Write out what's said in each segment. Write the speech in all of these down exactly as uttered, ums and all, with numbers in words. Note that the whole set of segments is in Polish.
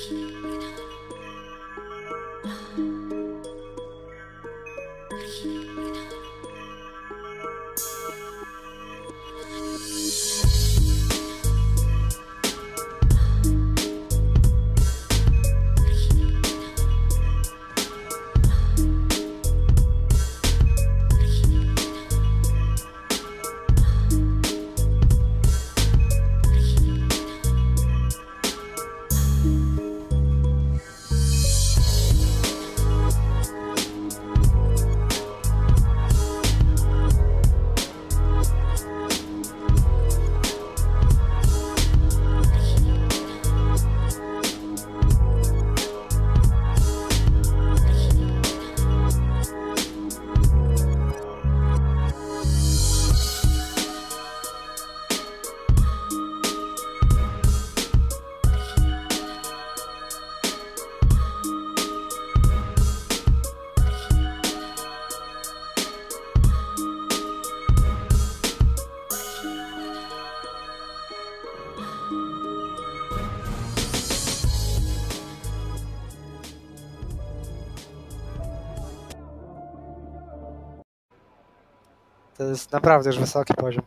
To jest naprawdę już wysoki poziom.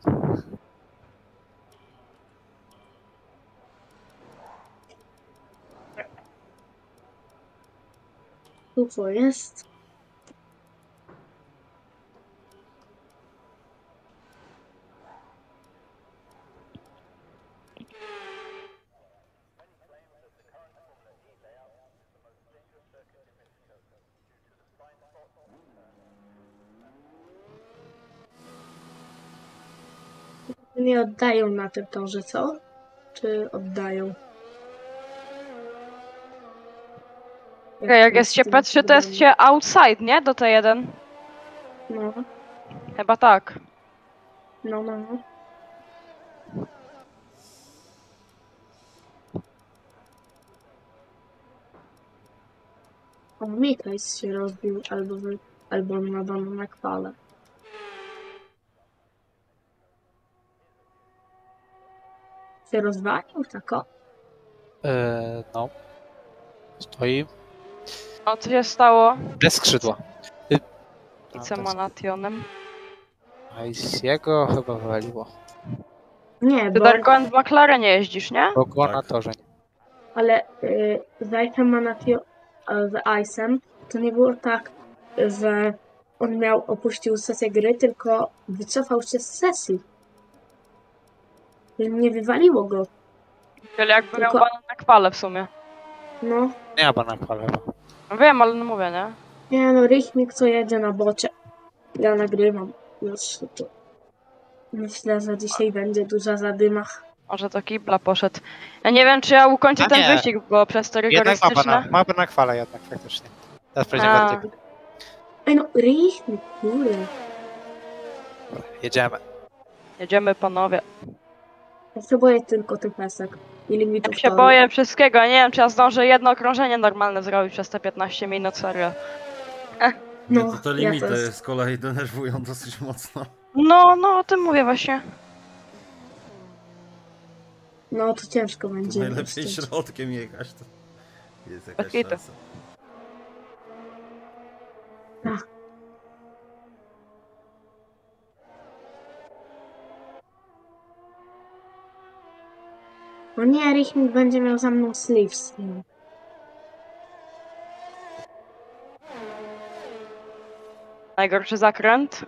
Tu co jest? Nie oddają na tym torze, co? Czy oddają? Okay, jak jest się P trzy, to jest się outside, nie? Do T jeden. No, Chyba tak. no, no, no. O, Mikajs się rozbił, albo, wy, albo nadano na kwale. Się rozwalił, tak o? Eee, no. Stoi. O, co się stało? Bez skrzydła. Y I co ma nationem? A i z jego chyba wywaliło. Nie, Ty bo... Darkon w McLarenie jeździsz, nie? Bo go Tak. na torze nie. Ale y, z Ice'em Manatio, z Ice'em to nie było tak, że on miał, opuścił sesję gry, tylko wycofał się z sesji. Nie wywaliło go. Czyli jakby Tylko- miał bana na kwale w sumie. No, Nie ma bana chyba. No wiem, ale no mówię, nie? nie no, Rychmik co jedzie na bocie. Ja nagrywam już to. Myślę, że dzisiaj będzie duża zadyma. Może to kibla poszedł. Ja nie wiem, czy ja ukończę A ten nie. wyścig, bo przez to Jednak ma rygorystyczne. bana, ma bana kwala jednak faktycznie. Teraz przejdziemy A. bardziej. Ej no, Rychmik, kurde. Dobra, jedziemy. Jedziemy, panowie. Ja się boję tylko tych pesek i Ja limitów. się to- boję wszystkiego. Ja nie wiem, czy ja zdążę jedno okrążenie normalne zrobić przez te piętnaście minut, serio. Nie, No, to te ja limity też. z kolei denerwują dosyć mocno. No, no, o tym mówię właśnie. No to ciężko będzie. Najlepiej jeszcze. środkiem jechać, to jest jakaś Bez kitu. szansa. No nie, Rychmik będzie miał za mną sleeves. Najgorszy zakręt.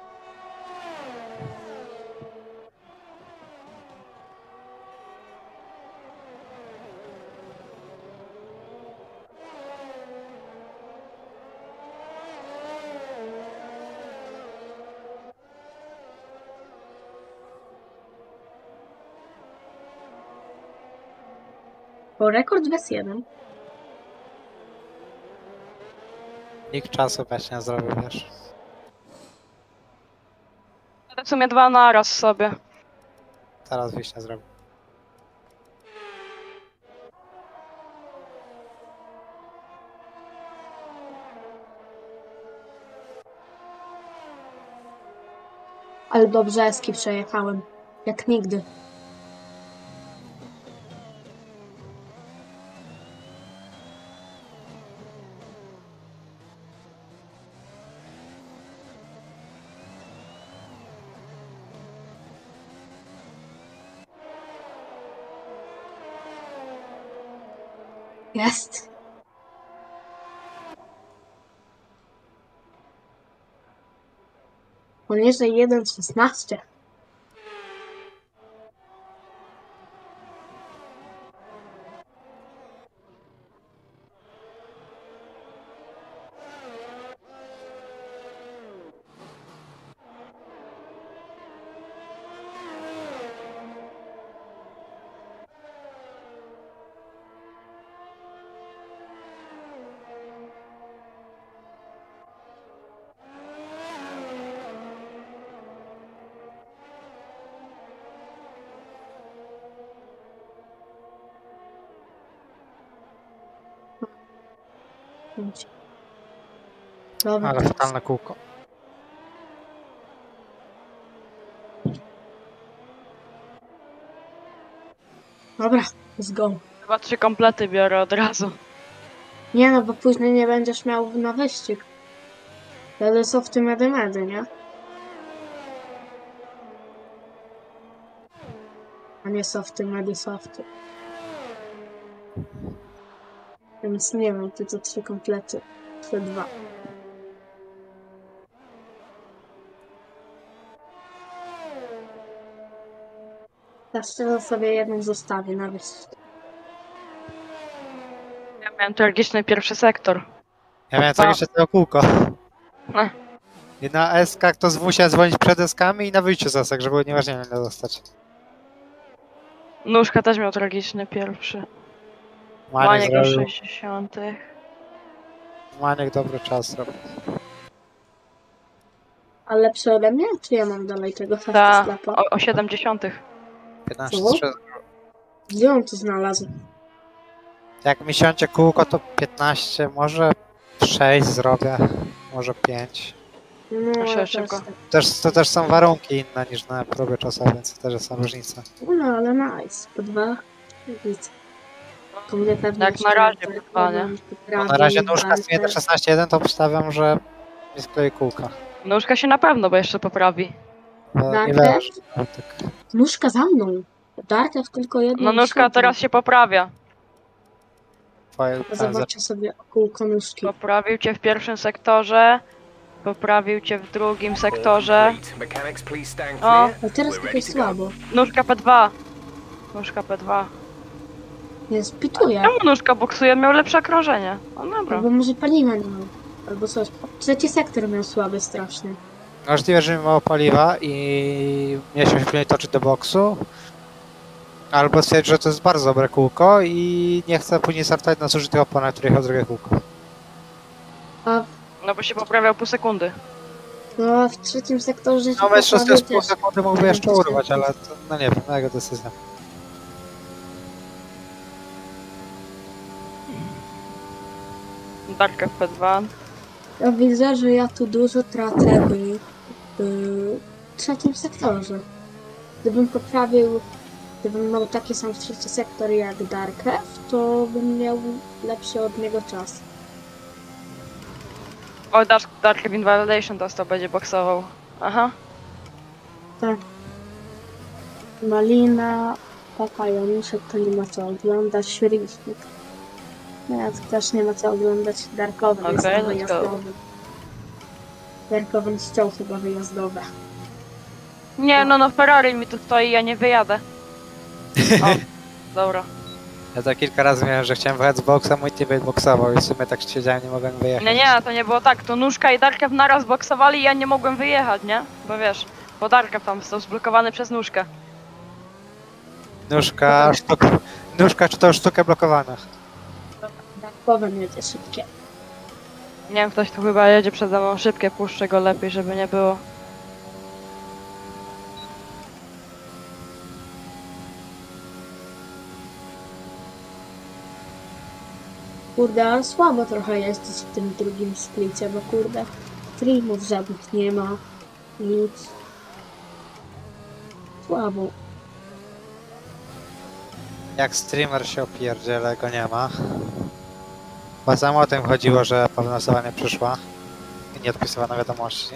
Bo rekord bez jeden. Nikt czasu właśnie nie zrobił, wiesz. W sumie dwa naraz sobie. Teraz Wiśnia zrobił. Ale do Brzeski przejechałem. Jak nigdy. Jest. Poniżej jeden szesnaście. Dobra, Ale fatalne kółko. dobra, let's go. Chyba trzy komplety biorę od razu. Nie no, bo później nie będziesz miał na wyścig. Wtedy softy medy medy, nie? A nie softy medy softy. Więc nie wiem, ty to trzy komplety. Trzy dwa. Teraz sobie jedną zostawię na wyścig. Ja miałem tragiczny pierwszy sektor. Ja miałem co jeszcze tego kółko. Ech. I na eskach to z musiałem dzwonić przed eskami i na wyjściu z esek, żeby nieważnie ile dostać. Nóżka też miał tragiczny pierwszy. Maniek Maniek do zrobił. sześćdziesiątych. Maniek dobry czas robił. A lepsze ode mnie? Czy ja mam dalej tego Ta, fast slapa? o, o siedemdziesiątych. piętnaście Co? trzy. Gdzie on to znalazł? Jak mi siądzie kółko, to piętnaście, może sześć zrobię, może pięć. No, Proszę, ja też szybko. tak. Też, to też są warunki inne niż na próbie czasowej, więc to też jest różnica. No, ale nice. Po dwa. Nic. Komunie pewnie Jak na razie po dwa, nie? No na razie nóżka z jeden szesnaście jeden to obstawiam, że nie sklei kółka. Nóżka się na pewno, bo jeszcze poprawi. Bo nie Dartek? wiesz, tak. Nóżka za mną. Dartek tylko jedną. No nóżka siedzi. teraz się poprawia. Twoje Zobaczę sobie kółko nóżki. Poprawił cię w pierwszym sektorze. Poprawił cię w drugim sektorze. O, Ale teraz takie słabo. nóżka P dwa. Nóżka P dwa. Nie spituję. Czemu nóżka boksuje? Miał lepsze krążenie. No dobra. Albo może paliwa nie miał. Albo coś. Trzeci sektor miał słaby strasznie. Możliwe, że mi mało paliwa i mieliśmy się później toczyć do boksu. Albo stwierdzić, że to jest bardzo dobre kółko i nie chcę później startować na zużytych oponach, których jechał drugie kółko. A No bo się poprawiał pół sekundy. no, a w trzecim sektorze... No się mecz z poprawił pół też. sekundy mógłby jeszcze urwać, ale to, no nie wiem, na jego decyzja. Darka w P dwa. Ja widzę, że ja tu dużo tracę w, w trzecim sektorze. Gdybym poprawił, gdybym miał taki sam trzeci sektor jak Darkev, to bym miał lepszy od niego czas. O, Dark, Dark Invalidation dostał, będzie boksował. Aha. Tak. Malina, Papajonuszek to nie ma co oglądać, Świerlicznik. No ja też nie ma co oglądać, Darkowy Okej, jest let's go. wyjazdowy. Darkowy ściął chyba wyjazdowe. Nie, no no Ferrari mi tu stoi, ja nie wyjadę. O, dobra. Ja to kilka razy miałem, że chciałem wyjechać z boksa, mój teammate boksował i w sumie tak siedziałem, nie mogłem wyjechać. Nie, nie, to nie było tak. To nóżka i Darkew naraz boksowali i ja nie mogłem wyjechać, nie? Bo wiesz, bo Darkew tam został zblokowany przez nóżkę. Nóżka, sztuk... Nóżka czy to sztukę blokowana? Darkowe jedzie szybkie. Nie wiem, ktoś tu chyba jedzie przede mną szybkie, puszczę go lepiej, żeby nie było. Kurde, ale słabo trochę jeździć w tym drugim splicie, bo kurde, streamów żadnych nie ma. Nic. Słabo. Jak streamer się opierdziele, go nie ma. Bo samo o tym chodziło, że pewna osoba nie przyszła i nie odpisywała na wiadomości.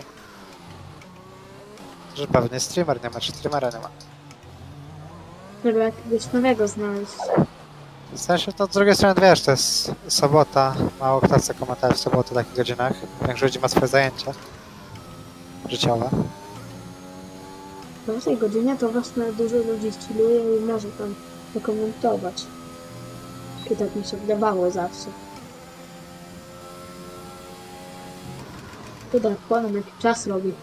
Że pewnie streamer nie ma, czy streamera nie ma. Trzeba jakiegoś nowego znaleźć. W sensie to z drugiej strony wiesz, to jest sobota, mało kto chce komentować w sobotę w takich godzinach. Większość ludzi ma swoje zajęcia życiowe. No w tej godzinie to właśnie dużo ludzi chilluje i może tam pokomentować. I tak mi się wydawało zawsze. Tutaj potem jaki czas robi.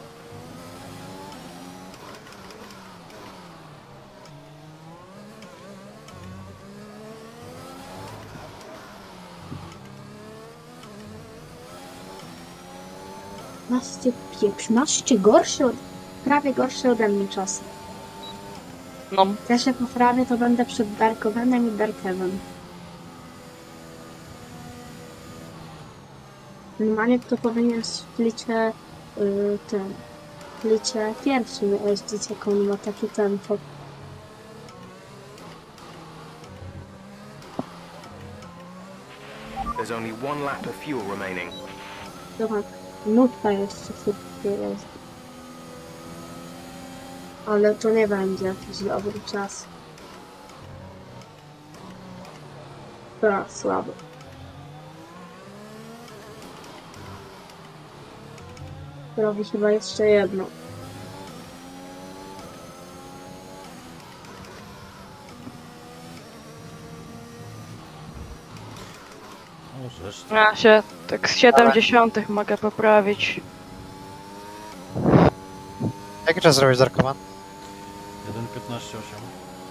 piętnaście, piętnaście gorszy od... prawie gorszy ode mnie czas. No, Ja się poprawię, to będę przed Darkowanem i Darkewem. Normalnie to powinien w licie yy, ten... w licie pierwszym jeździć, jak on ma taki tempo. There's only one lap of fuel remaining. Dobra, nutka jeszcze szybciej jest. Ale to nie będzie jakiś dobry czas. Tak, słabo. Robi chyba jeszcze jedno. Możesz. ja się tak z siedemdziesiątych mogę poprawić. Jaki czas zrobić Darkoman? jeden piętnaście osiem.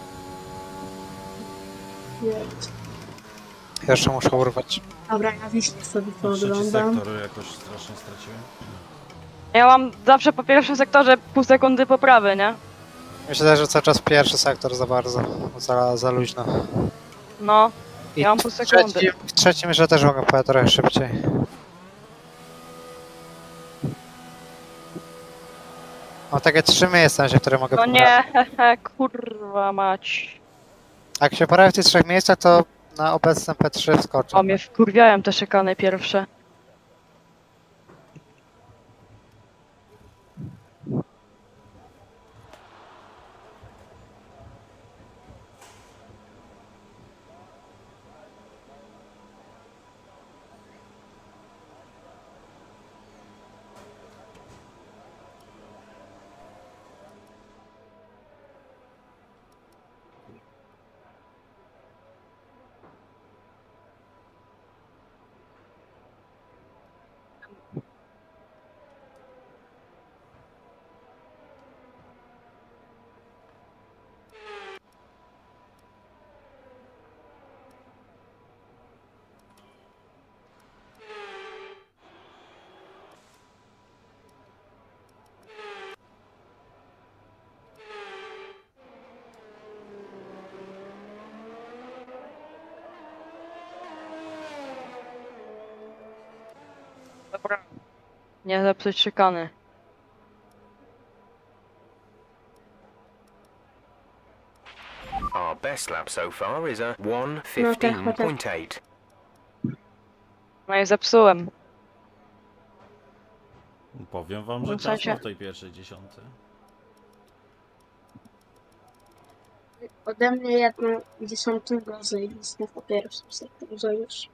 Jedź. Jeszcze muszę urwać. Dobra, ja wiśnie sobie to Trzeci oglądam. sektor jakoś strasznie straciłem. Ja mam zawsze po pierwszym sektorze pół sekundy poprawy, nie? Myślę, że cały czas pierwszy sektor za bardzo, za, za luźno. No, I Ja mam pół w sekundy. trzecim, w trzecim że też mogę pojechać trochę szybciej. Mam takie trzy miejsca, w które mogę no poprawić. nie, hehe, kurwa mać. Jak się poprawi w tych trzech miejscach, to na obecnym P trzy wskoczę. O, mnie wkurwiają te szykany pierwsze. Dobra. Nie zepsuć szykany. Our best lap so far is a one fifteen point eight. No i zepsułem. Powiem wam, że W sensie- ciasno w tej pierwszej dziesiątce. Ode mnie jedną dziesiątą gorzej niż na po pierwszym sektorze już.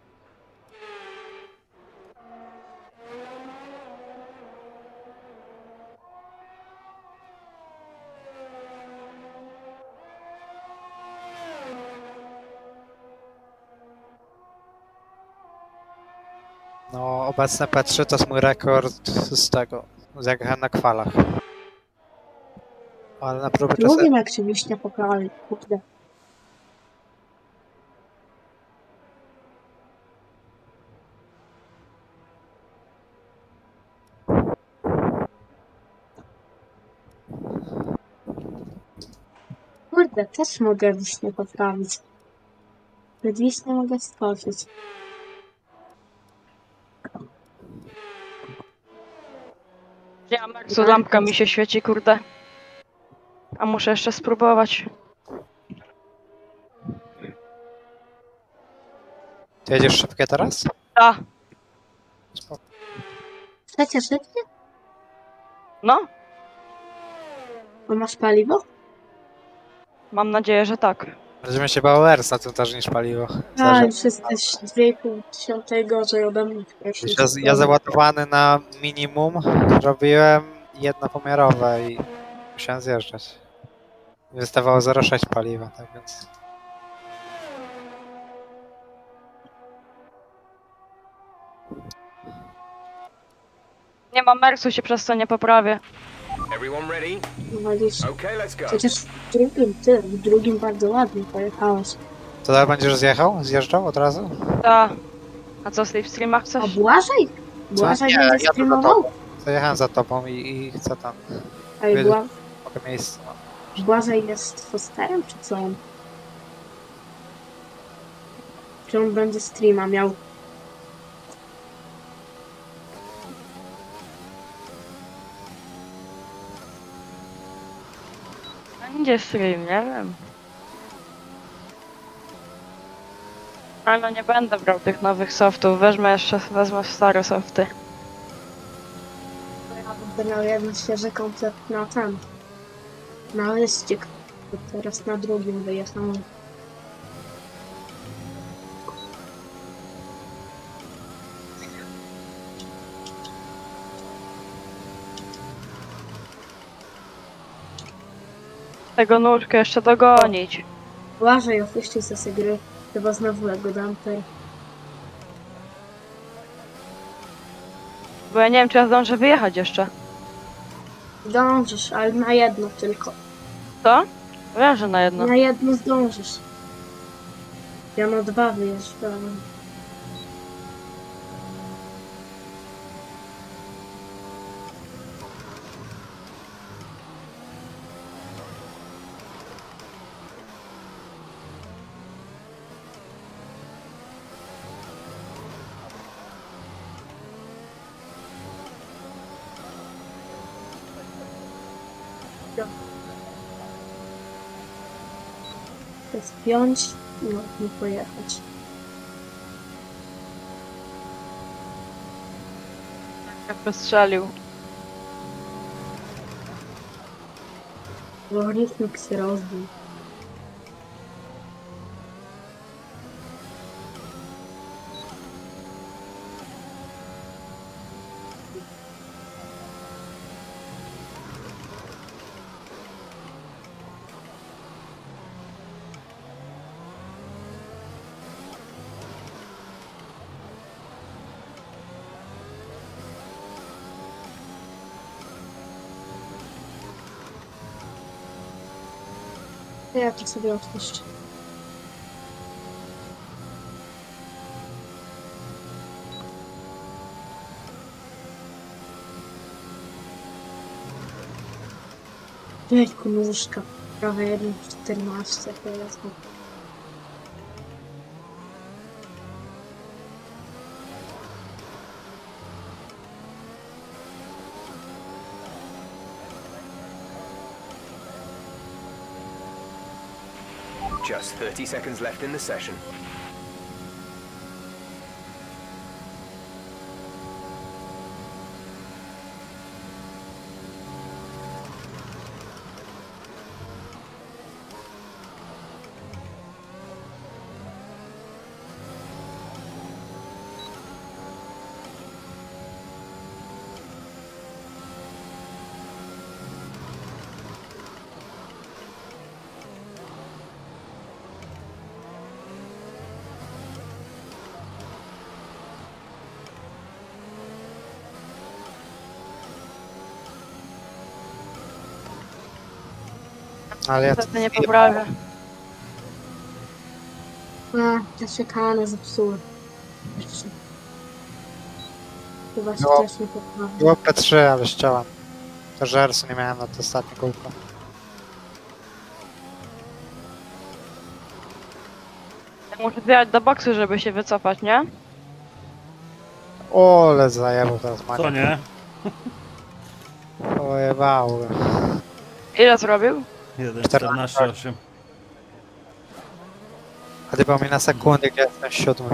No, obecne P trzy to jest mój rekord z tego, z jak jechałem na kwalach. Ale na próbę to Drugim jak się wiśnie poprawi, kurde. Kurde, też mogę wiśnie poprawić. Przed wiśnie mogę skoczyć. Ja Maxu, lampka mi się świeci, kurde. A muszę jeszcze spróbować. Ty jedziesz szybkie teraz? A, Trzecie szybkie? no, Bo masz paliwo? mam nadzieję, że tak. Będziemy się bały Ersa tym też niż paliwo. A, Zależy- już jesteś dwa i pół tysiąca gorzej ode mnie. Ja, ja załadowany na minimum robiłem jednopomiarowe i musiałem zjeżdżać. Wystawało zero przecinek sześć paliwa, tak więc... Nie ma mersu, się przez to nie poprawię. Everyone ready? Walisz. Okay, let's go. Przecież w drugim, ty, w drugim bardzo ładnie pojechałeś. To tak będziesz zjechał? Zjeżdżał od razu? Ta. A co, z tej streamach A chcesz? Błażej? Błażej Nie, będzie ja to streamował? Zajechałem za tobą i, i chcę tam... Ale wiedzieć. Bła... Mogę miejsce. No. Błażej jest fosterem, czy co on? Czy on będzie streama miał? Będzie stream, nie wiem. Ale no nie będę brał tych nowych softów, wezmę jeszcze, wezmę stare softy. Ja będę miał jeden świeży koncept na ten. Na liścik. Teraz na drugim wyjechałem. Tego nóżkę jeszcze dogonić. Błażej opuścił ze sobie gry. Chyba znowu Lego Dumper. Bo ja nie wiem, czy ja zdążę wyjechać jeszcze. Zdążysz, ale na jedno tylko. Co? Wiem, że na jedno. Na jedno zdążysz. Ja na dwa wyjeżdżałem. Chcę spiąć i no, pojechać. Jak postrzelił. Logarithmik się rozbił. Ja to sobie odpuszczę. Jejku, nóżka. Prawie jeden czternaście teraz. Just thirty seconds left in the session. Ale ja Niestety nie poprawię. A, te szykany zepsuły. Jeszcze. Chyba się No. też nie poprawi. było P trzy, ale ściąłem. To żersu nie miałem na to ostatnie kółko. Ja muszę wjechać do boksu, żeby się wycofać, nie? Ole, zajebał teraz Co Mania. nie? Pojebało go. Ile zrobił? jeden czternaście osiem. A ty mi na sekundę, gdzie jestem siódmy.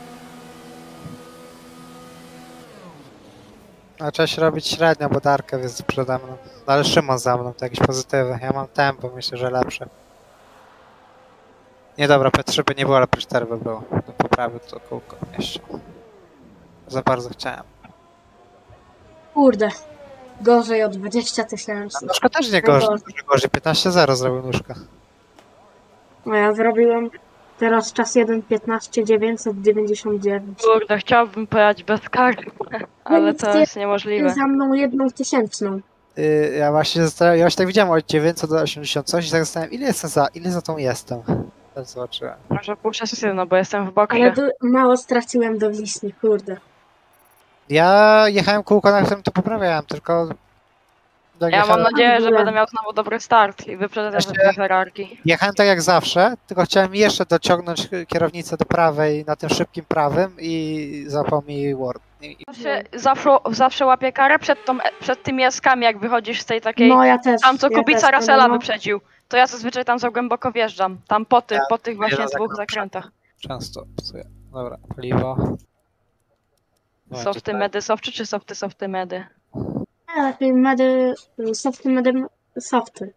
A trzeba się robić średnio, bo Darkew jest przede mną. No ale Szymon za mną, to jakieś pozytywy. Ja mam tempo, myślę, że lepsze. Nie dobra, P trzy by nie było, ale P cztery by było. Poprawił to kółko jeszcze. Za bardzo chciałem. Kurde. Gorzej o dwadzieścia tysięcy. Nóżka też nie gorzej, gorzej piętnaście zero zrobił nóżka. No ja zrobiłem teraz czas jeden piętnaście dziewięćset dziewięćdziesiąt dziewięć. Kurde, chciałbym pojechać bez kart, ale to jest niemożliwe. Za mną jedną tysięczną. Yy, ja właśnie zastanawiam, ja właśnie tak widziałem od dziewięćset do osiemdziesiąt coś i tak zastanawiam, ile jestem za, ile za tą jestem. Tak zobaczyłem. Może puszczę się, no bo jestem w Ale boksie. du- mało straciłem do Wiśni, kurde. Ja jechałem kółko, na którym to poprawiałem, tylko... jak Ja mam jechałem, nadzieję, że będę miał znowu dobry start i wyprzedzę Właśnie- te Ferrari. jechałem tak jak zawsze, tylko chciałem jeszcze dociągnąć kierownicę do prawej na tym szybkim prawym i zapał mi Ward. I, i Zawsze, zawsze, zawsze łapię karę przed, tą, przed tymi jaskami, jak wychodzisz z tej takiej... No ja też. Tam co ja Kubica też, Russella no. wyprzedził. To ja zazwyczaj tam za głęboko wjeżdżam. Tam po tych, Ja po tych właśnie jeden dwóch zakręt zakrętach. często psuję. Dobra, paliwo. No, Softy tutaj. medy softy czy softy softy medy? Ja lepiej medy, softy, medy, softy.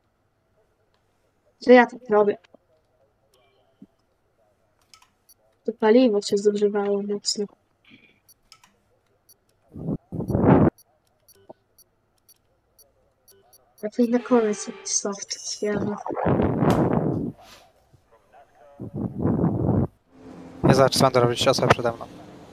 Że ja tak robię. To paliwo się zużywało mocno. Lepiej na koniec jakiś soft, świetny. Nie zobacz, co będę robić osoba przede mną.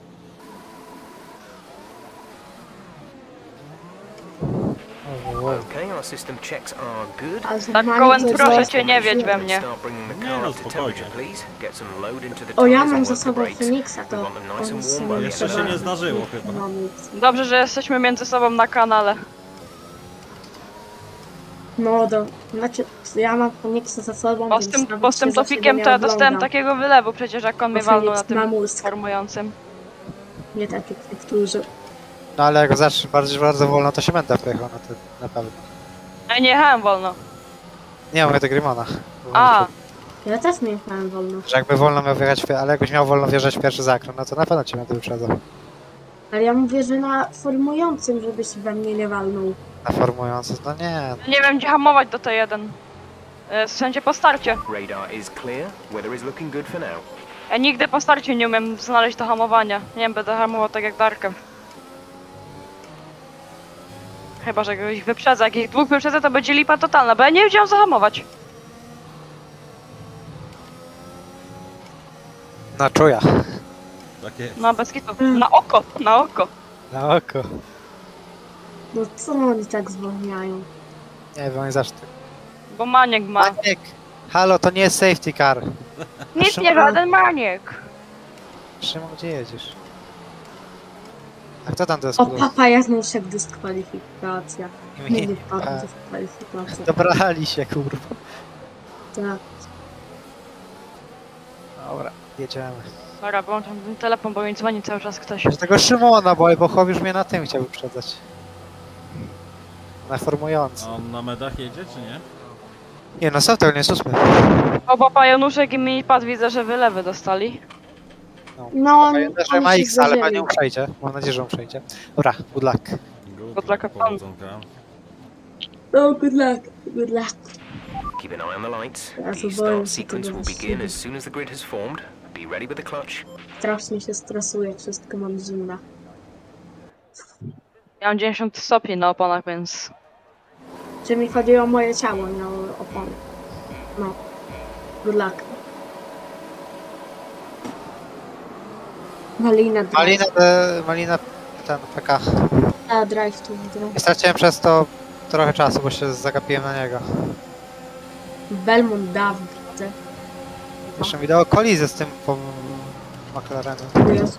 Okay, our system checks are good. A Tak, złamanie Kołem, to proszę jest- cię, nie wiedź we mnie. Start bringing the Nie, car no, up to spokojnie. temperature, please. Get some load into the O, ja tyres mam and za work the sobą brakes. Feniksa, We to want them nice on and sobie warm by Jeszcze the się end nie of the zdarzyło chyba. ma nic. Dobrze, że jesteśmy między sobą na kanale. No, do, znaczy, ja mam Feniksa za sobą, Bo z więc tym, nawet bo z tym się za topikiem siebie to ja nie dostałem oglądam. takiego wylewu przecież, jak on Bo mnie walnął na Feniks ma tym mózg. formującym. Nie tak jak niektórzy. No ale jak go zacznie bardzo, bardzo wolno, to się będę pojechał na, ty, na pewno. Ja nie jechałem wolno. Nie, mówię do Grimona. A, Ja też nie jechałem wolno. Że jakby wolno miał wjechać, w- ale jakbyś miał wolno wjeżdżać w pierwszy zakręt, no to na pewno cię będę wyprzedzał. Ale ja mówię, że na formującym, żebyś we mnie nie walnął. Na formujący, no nie. nie wiem gdzie hamować do T jeden. E, W sensie po starcie. Radar is clear. Weather is looking good for now. Ja nigdy po starcie nie umiem znaleźć do hamowania. Nie wiem, będę hamował tak jak Darkem. Chyba, że kogoś wyprzedza. Jak ich dwóch wyprzedza, to będzie lipa totalna, bo ja nie wiedziałam zahamować. Na czuja. Takie... No bez kitu. Na oko, na oko. Na oko. No co oni tak zwolniają? Nie wiem, oni zawsze tak. Bo maniek ma. Maniek! Halo, to nie jest safety car. Nic nie żaden maniek. Szymon, gdzie jedziesz? A kto tam to jest? O, papa, ja znoszę dyskwalifikacja. Nie Mi- wypadła a, dyskwalifikacja. Dobrali się, kurwa. Tak. Dobra, jedziemy. Dobra, wyłączam ten telefon, bo mi dzwoni cały czas ktoś. Z tego Szymona, bo Bochow już mnie na tym chciał wyprzedzać. Na formujący. A on na medach jedzie, czy nie? Nie, no są to nie jest ósmy. Oba Januszek i minipad widzę, że wylewy dostali. No, Pamiętaj, że oni ma się X, ale zderzyli. panią przejdzie. Mam nadzieję, że on przejdzie. Dobra, good luck. Good luck, pan. powodzonka. Oh, good luck, good luck. Keep an eye on the lights. Ja The tu boję start się sequence tego will begin właściwie. as soon as the grid has formed. Be ready with the clutch. Strasznie się stresuję, wszystko mam zimna. Ja mam dziewięćdziesiąt stopni na oponach, więc... Czy mi chodzi o moje ciało, nie o opony. No. Good luck. Malina drive. Malina, de, Malina, ten P K. A, drive tu, drive. I straciłem przez to trochę czasu, bo się zagapiłem na niego. Belmont David, widzę. Jeszcze mi dało kolizję z tym po McLarenem. Jezu.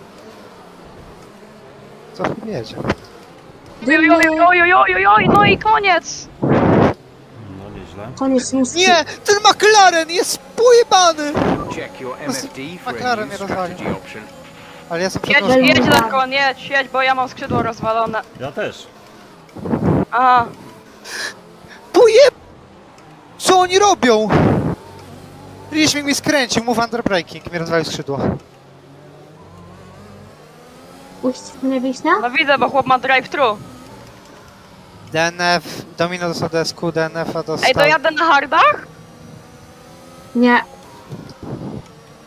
Co tu jedzie? Ojojojojojojoj, no i koniec! No nieźle. Koniec muski. Nie! Ten McLaren jest pojebany! Check your M F D for a McLaren new mnie rozwalił. strategy option. Ale ja jestem Jedź, przedłużony. jedź Darkon, jedź, jedź, bo ja mam skrzydło rozwalone. Ja też. Aha, Pojeb... Co oni robią? Licznik mi skręcił, move under braking, mi rozwalił skrzydło. Puścić mnie wiśnia? no widzę, bo chłop ma drive-thru. D N F, Domino dostał D S Q, D N F-a dostał... Ej, to jadę na hardach? Nie.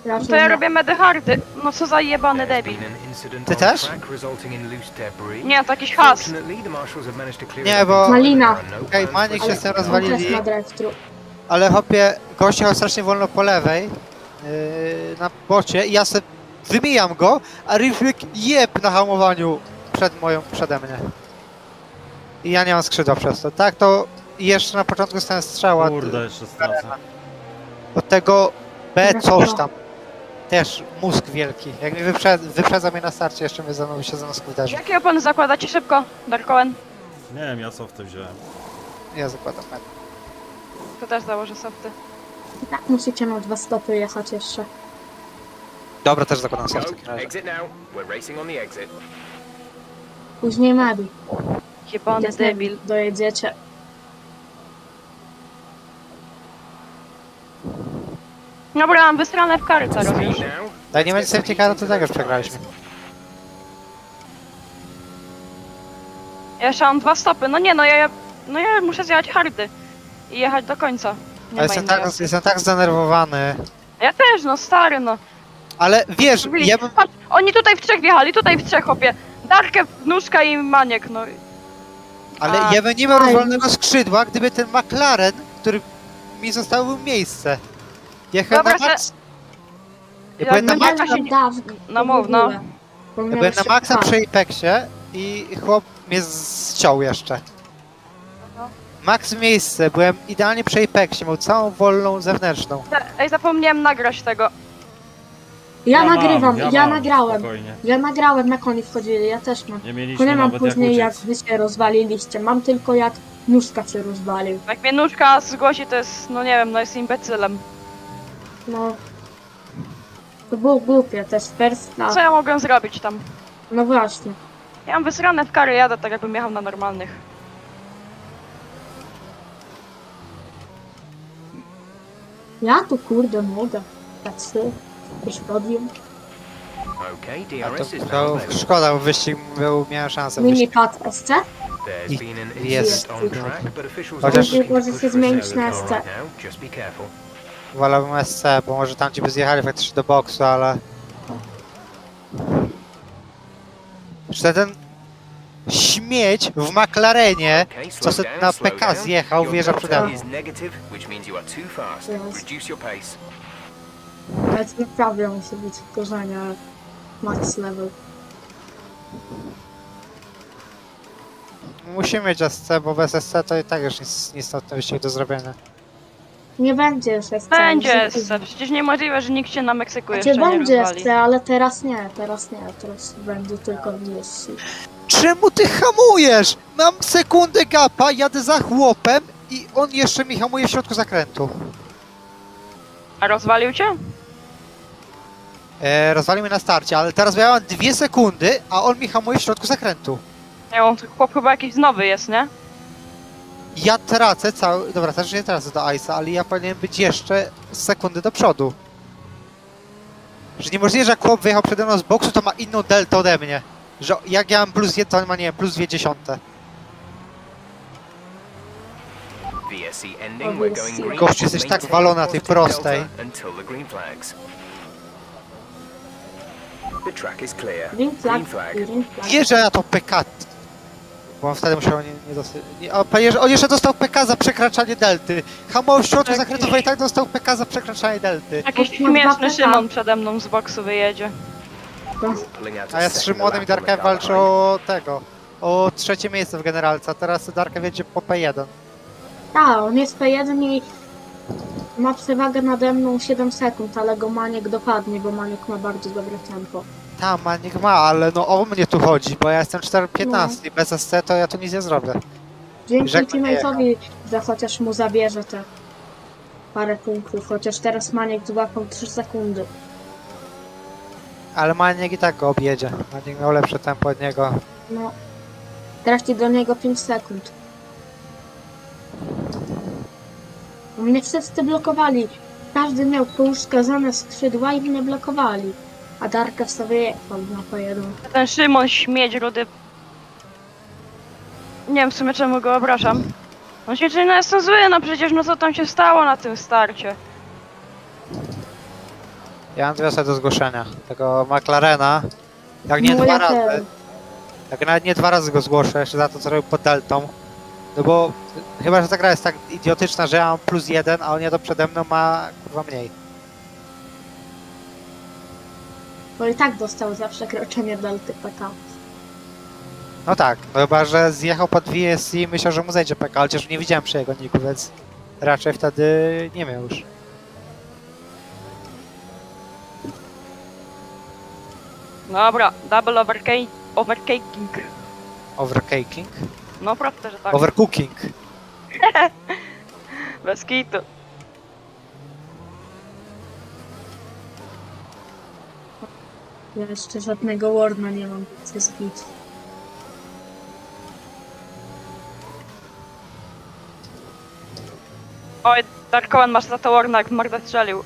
Ja To ja nie. robię medyhardy. No co za jebany There's debil. been an incident Ty on też? track resulting in loose debris. Nie, to jakiś has. Fortunately, the marshals have managed to clear Nie, it up bo- in time. Malina. There are no Okej, plans Maniek for się z tym safety On rozwalili. też ma drive-thru. Ale hopie, gość jechał strasznie wolno po lewej, yy, na bocie i ja se wymijam go, a Riflik jeb na hamowaniu przed moją, przede mnie. I ja nie mam skrzydła przez to. Tak, to jeszcze na początku dostałem strzała Kurde, jeszcze stracę. od tego B coś tam. Też mózg wielki. Jak mi wyprzedza, wyprzedza mnie na starcie, jeszcze mnie za mną się za nas uderzy. Jakie opony zakładacie szybko, Darkowen? Nie wiem, ja softy wziąłem. Ja zakładam med. To też założę softy. I tak musicie na dwa stopy jechać jeszcze. Dobra, też zakładam Go. sobie w takim razie. Exit now. We're racing on the exit. Później Medi. Jebany debil. Dojedziecie. Dobra, mam wysrane w kary, co robisz? Speed now. Tak, nie będzie safety caru, to tak już przegraliśmy. Ja jeszcze mam dwa stopy. No nie, no ja, ja, no ja muszę zjechać hardy. I jechać do końca. Nie Ale ma jestem innej tak, opcji. jestem tak zdenerwowany. Ja też, no stary, no. Ale wiesz, Mówili, ja bym... Patrz, oni tutaj w trzech wjechali, tutaj w trzech, chłopie. Darkew, Nóżka i Maniek, no. Ale A, ja bym nie miał fajnie. rozwalonego skrzydła, gdyby ten McLaren, który mi zostawił miejsce. Jechałem Dobra, na max... Ja jak byłem na, będzie max, jakaś- Tam dawno. No mów, no. ja byłem na maksa przy Apexie i chłop mnie zciął jeszcze. No. Max miejsce, byłem idealnie przy Apexie, miał całą wolną zewnętrzną. Ej, zapomniałem nagrać tego. Ja mam, nagrywam, ja, mam, nagrałem. Spokojnie. Ja nagrałem, jak oni wchodzili, ja też mam. Nie Tylko mieliśmy nie mam nawet później jak jak uciec. wy się rozwaliliście, mam tylko jak Nóżka się rozwalił. Jak mnie Nóżka zgłosi, to jest, no nie wiem, no jest imbecylem. No. To było głupie, też first Co lap. ja mogłem zrobić tam? No właśnie. Ja mam wysrane w kary, jadę tak jakbym jechał na normalnych. Ja tu kurde mogę. Tak sobie. Jakieś podium. Okay, A to, D R S is now to available. szkoda, bo wyścig był, miałem szansę Mini wyścig. pad S C? There's I- been an jest. incident on track, but officials Chociaż- are looking to Może push się for a zmienić safety na car S C. right now. Just be careful. Wolałbym S C, bo może tam ci by zjechali faktycznie do boksu, ale... Że ten śmieć w McLarenie, Okay, co slow sobie down, na slow P K down. zjechał, Your wjeżdża delta przede mną. is negative, which means you are too fast. Yes. Reduce your pace. Ale to naprawdę musi być korzenia max level. Musimy mieć S C, bo bez S C to i tak już nic, nic na tym wyścig do zrobienia. Nie będzie już S C. Będzie Musi- S C, przecież niemożliwe, że nikt się na Meksyku Znaczy jeszcze nie będzie S rozwali. C, ale teraz nie, teraz nie, teraz będzie tylko wyższy. Czemu ty hamujesz? Mam sekundę gapa, jadę za chłopem i on jeszcze mi hamuje w środku zakrętu. A rozwalił cię? E, rozwalił mnie na starcie, ale teraz miałem dwie sekundy, a on mi hamuje w środku zakrętu. Nie, on chłop chyba jakiś nowy jest, nie? Ja tracę cały... Dobra, też nie tracę do Ice'a, ale ja powinienem być jeszcze z sekundy do przodu. Że niemożliwe, że jak chłop wyjechał przede mną z boksu, to ma inną deltę ode mnie. Że jak ja mam plus jeden, to on ma, nie wiem, plus dwie dziesiąte. V S E ending, we're going green. Gościu, jesteś tak Maintain walony na tej positive prostej. delta until the green flags. The track is clear. Green flag, Green flag. green flag. Nie, że ja to P K... Bo on wtedy musiał nie, nie dostać... Nie, o, panie, on jeszcze dostał P K za przekraczanie delty. Hamował w środku Tak. zakrętowej i tak dostał P K za przekraczanie delty. Jakiś On ma dwa śmieszny P K. Szymon przede mną z boksu wyjedzie. Pulling out A ja z second Szymonem i lap on the Darkiem car walczę behind. o tego. O trzecie miejsce w generalce, a teraz Darka wiedzie po P jeden. Tak, on jest P jeden i ma przewagę nade mną siedem sekund, ale go Maniek dopadnie, bo Maniek ma bardzo dobre tempo. Tam, Maniek ma, ale no o mnie tu chodzi, bo ja jestem cztery piętnaście i bez S C to ja tu nic nie zrobię. Dzięki Żegnam teammate'owi, że chociaż mu zabierze te parę punktów, chociaż teraz Maniek złapał trzy sekundy. Ale Maniek i tak go objedzie. Maniek miał lepsze tempo od niego. No, traci do niego pięć sekund. Mnie wszyscy blokowali. Każdy miał pouszkadzane skrzydła i mnie blokowali. A Darka sobie jechał na P jeden. Ten Szymon, śmieć rudy. Nie wiem w sumie czemu go obrażam. On się czyli no jestem zły, no przecież no co tam się stało na tym starcie? Ja mam dwie osoby do zgłoszenia. Tego McLarena, jak nie No, dwa ja razy, też. jak nawet nie dwa razy go zgłoszę, jeszcze za to, co robił pod Deltą. No bo chyba, że ta gra jest tak idiotyczna, że ja mam plus jeden, a on nie to przede mną ma kurwa mniej. Bo i tak dostał za przekroczenie delty P K. No tak, no chyba, że zjechał pod V S i myślał, że mu zejdzie P K, ale chociaż nie widziałem przy jego niku, więc raczej wtedy nie miał już. Dobra, double overcake, overcaking. Overcaking? No prawda, że tak. Overcooking. Bez kitu. Ja jeszcze żadnego Warna nie mam, więc jest git. Oj, Darkowan, masz za to Warna, jak w mordę strzelił.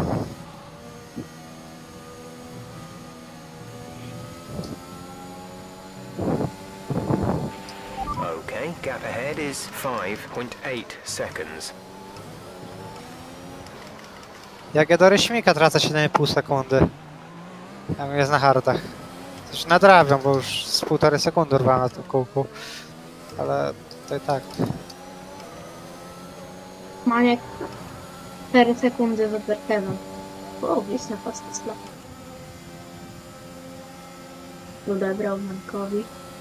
Okay, gap ahead is five point eight seconds. Jak ja do Ryśmika tracę siedem i pół sekundy. Jak jest na hardach. Coś nadrabiam, bo już z półtorej sekundy rwałem na tym kółku. Ale to i tak. Maniek cztery sekundy za Berkenem. O, bliźnia fast slap. Odebrał Mankowi.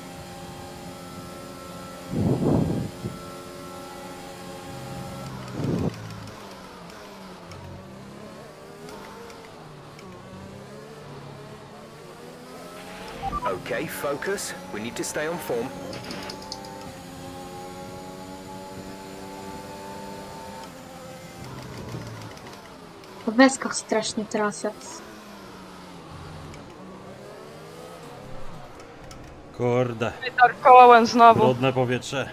Okay, focus. We need to stay on form. Po weskach strasznie tracę. Kurde. Darkowan znowu. Brudne powietrze.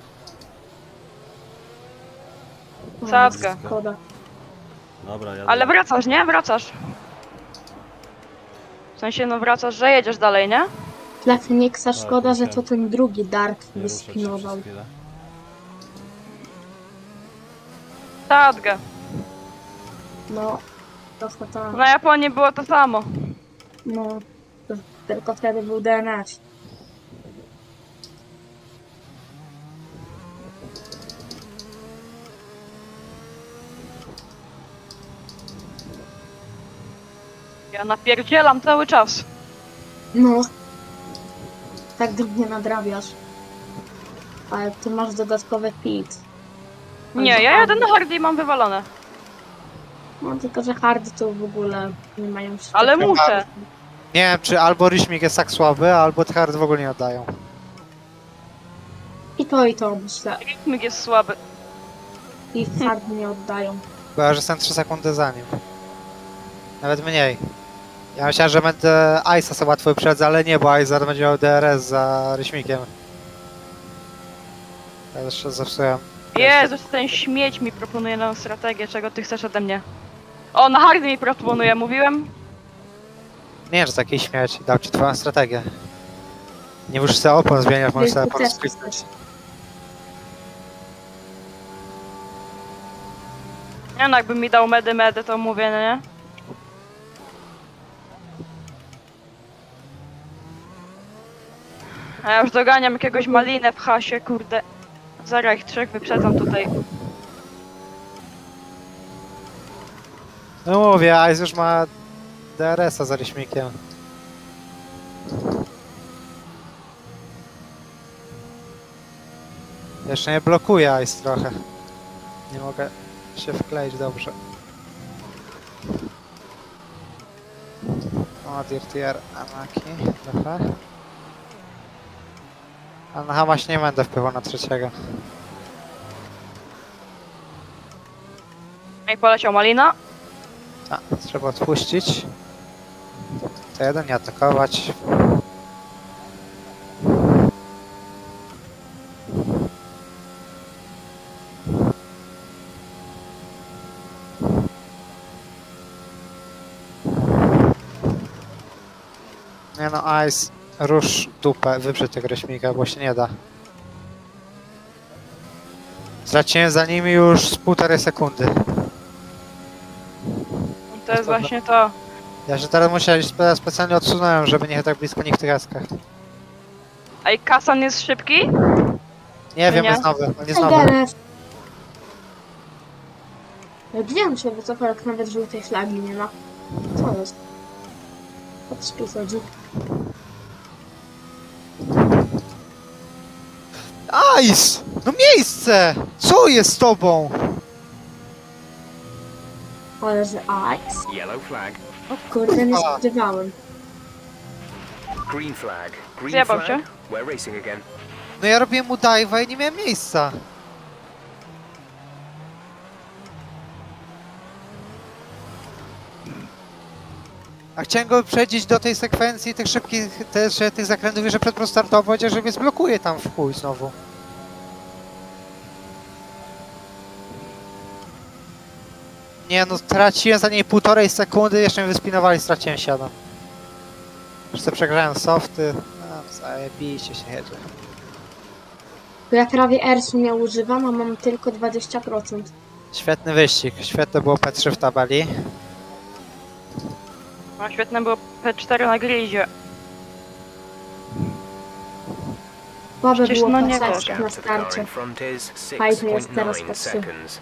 Sadka. Szkoda. Dobra, jadę. Ale wracasz, nie? Wracasz. W sensie, no wracasz, że jedziesz dalej, nie? Dla Phoenixa Tak, szkoda, że to musiałem. ten drugi Dart Nie ruszać się wyspinował. przez chwilę. Sadgę. No, trochę tak. Na Japonii było to samo. No, to tylko wtedy był D N S. Ja napierdzielam cały czas. No. Tak drobnie nadrabiasz. Ale ty masz dodatkowe pit. Nie, ja jadę na hardy i mam wywalone. No tylko, że hard to w ogóle nie mają się. Ale muszę. Nie wiem, czy albo Ryśmik jest tak słaby, albo te hardy w ogóle nie oddają. I to i to myślę. Rytmik jest słaby. I hard nie oddają. Bo ja już jestem trzy sekundy za nim. Nawet mniej. Ja myślałem, że będę Ice'a sobie łatwo wyprzedzę, ale nie, bo Ice zaraz będzie miał D R S za Ryśmikiem. Ja jeszcze zepsułem. Jezus, ten śmieć mi proponuje nową strategię, czego ty chcesz ode mnie. O, na hardy mi proponuje, mówiłem? Nie, że taki śmiać. Dał ci twoją strategię. Nie musisz sobie opon zmieniać, możesz sobie po Też prostu jesteś. Nie no, jakby mi dał medy medy, to mówię, no nie? A ja już doganiam jakiegoś malinę w hasie, kurde. Zaraz ich trzech wyprzedzam tutaj. No mówię, Ice już ma D R S-a za Ryśmikiem. Jeszcze nie blokuje Ice trochę. Nie mogę się wkleić dobrze. O, Dirtier, Anaki, trochę. A na Hamaś nie będę wpływał na trzeciego. I poleciał malina. A, trzeba odpuścić. To jeden nie atakować. Nie no, Ice, rusz dupę, wyprzedź tego Ryśmika, bo się nie da. Straciłem za nimi już z półtorej sekundy. I to jest właśnie to. Ja się teraz musiałem spe- specjalnie odsunąłem, żeby nie tak blisko nich w tych eskach. Ej, Kasan jest szybki? Nie wiem, nie? jest nowy, on jest nowy. Egeres. Gdzie on się wycofał, jak nawet żółtej flagi nie ma? Co jest? Od spis chodzi. Ice! No miejsce! Co jest z tobą? Ale że ice? Yellow flag. O kurde, nie Kurwa. spodziewałem. Green flag. Green Zjebał flag. cię. We're racing again. No ja robiłem mu dive'a i nie miałem miejsca. A chciałem go przedzić do tej sekwencji tych szybkich, też tych zakrętów, że przed startowo, że mnie zblokuje tam w chuj znowu. Nie no, traciłem za niej półtorej sekundy, jeszcze mnie wyspinowali, straciłem siedem. Jeszcze przegrałem softy. No, zajebiście się jedzie. Bo ja prawie Ersu nie używam, a mam tylko dwadzieścia procent. Świetny wyścig, świetne było P trzy w tabeli. No świetne było P cztery na grizie. Słabe Przecież było no nie patrzeć wiesz. na Gap to the car starcie. in front is Fajnie jest teraz six point nine P trzy. seconds.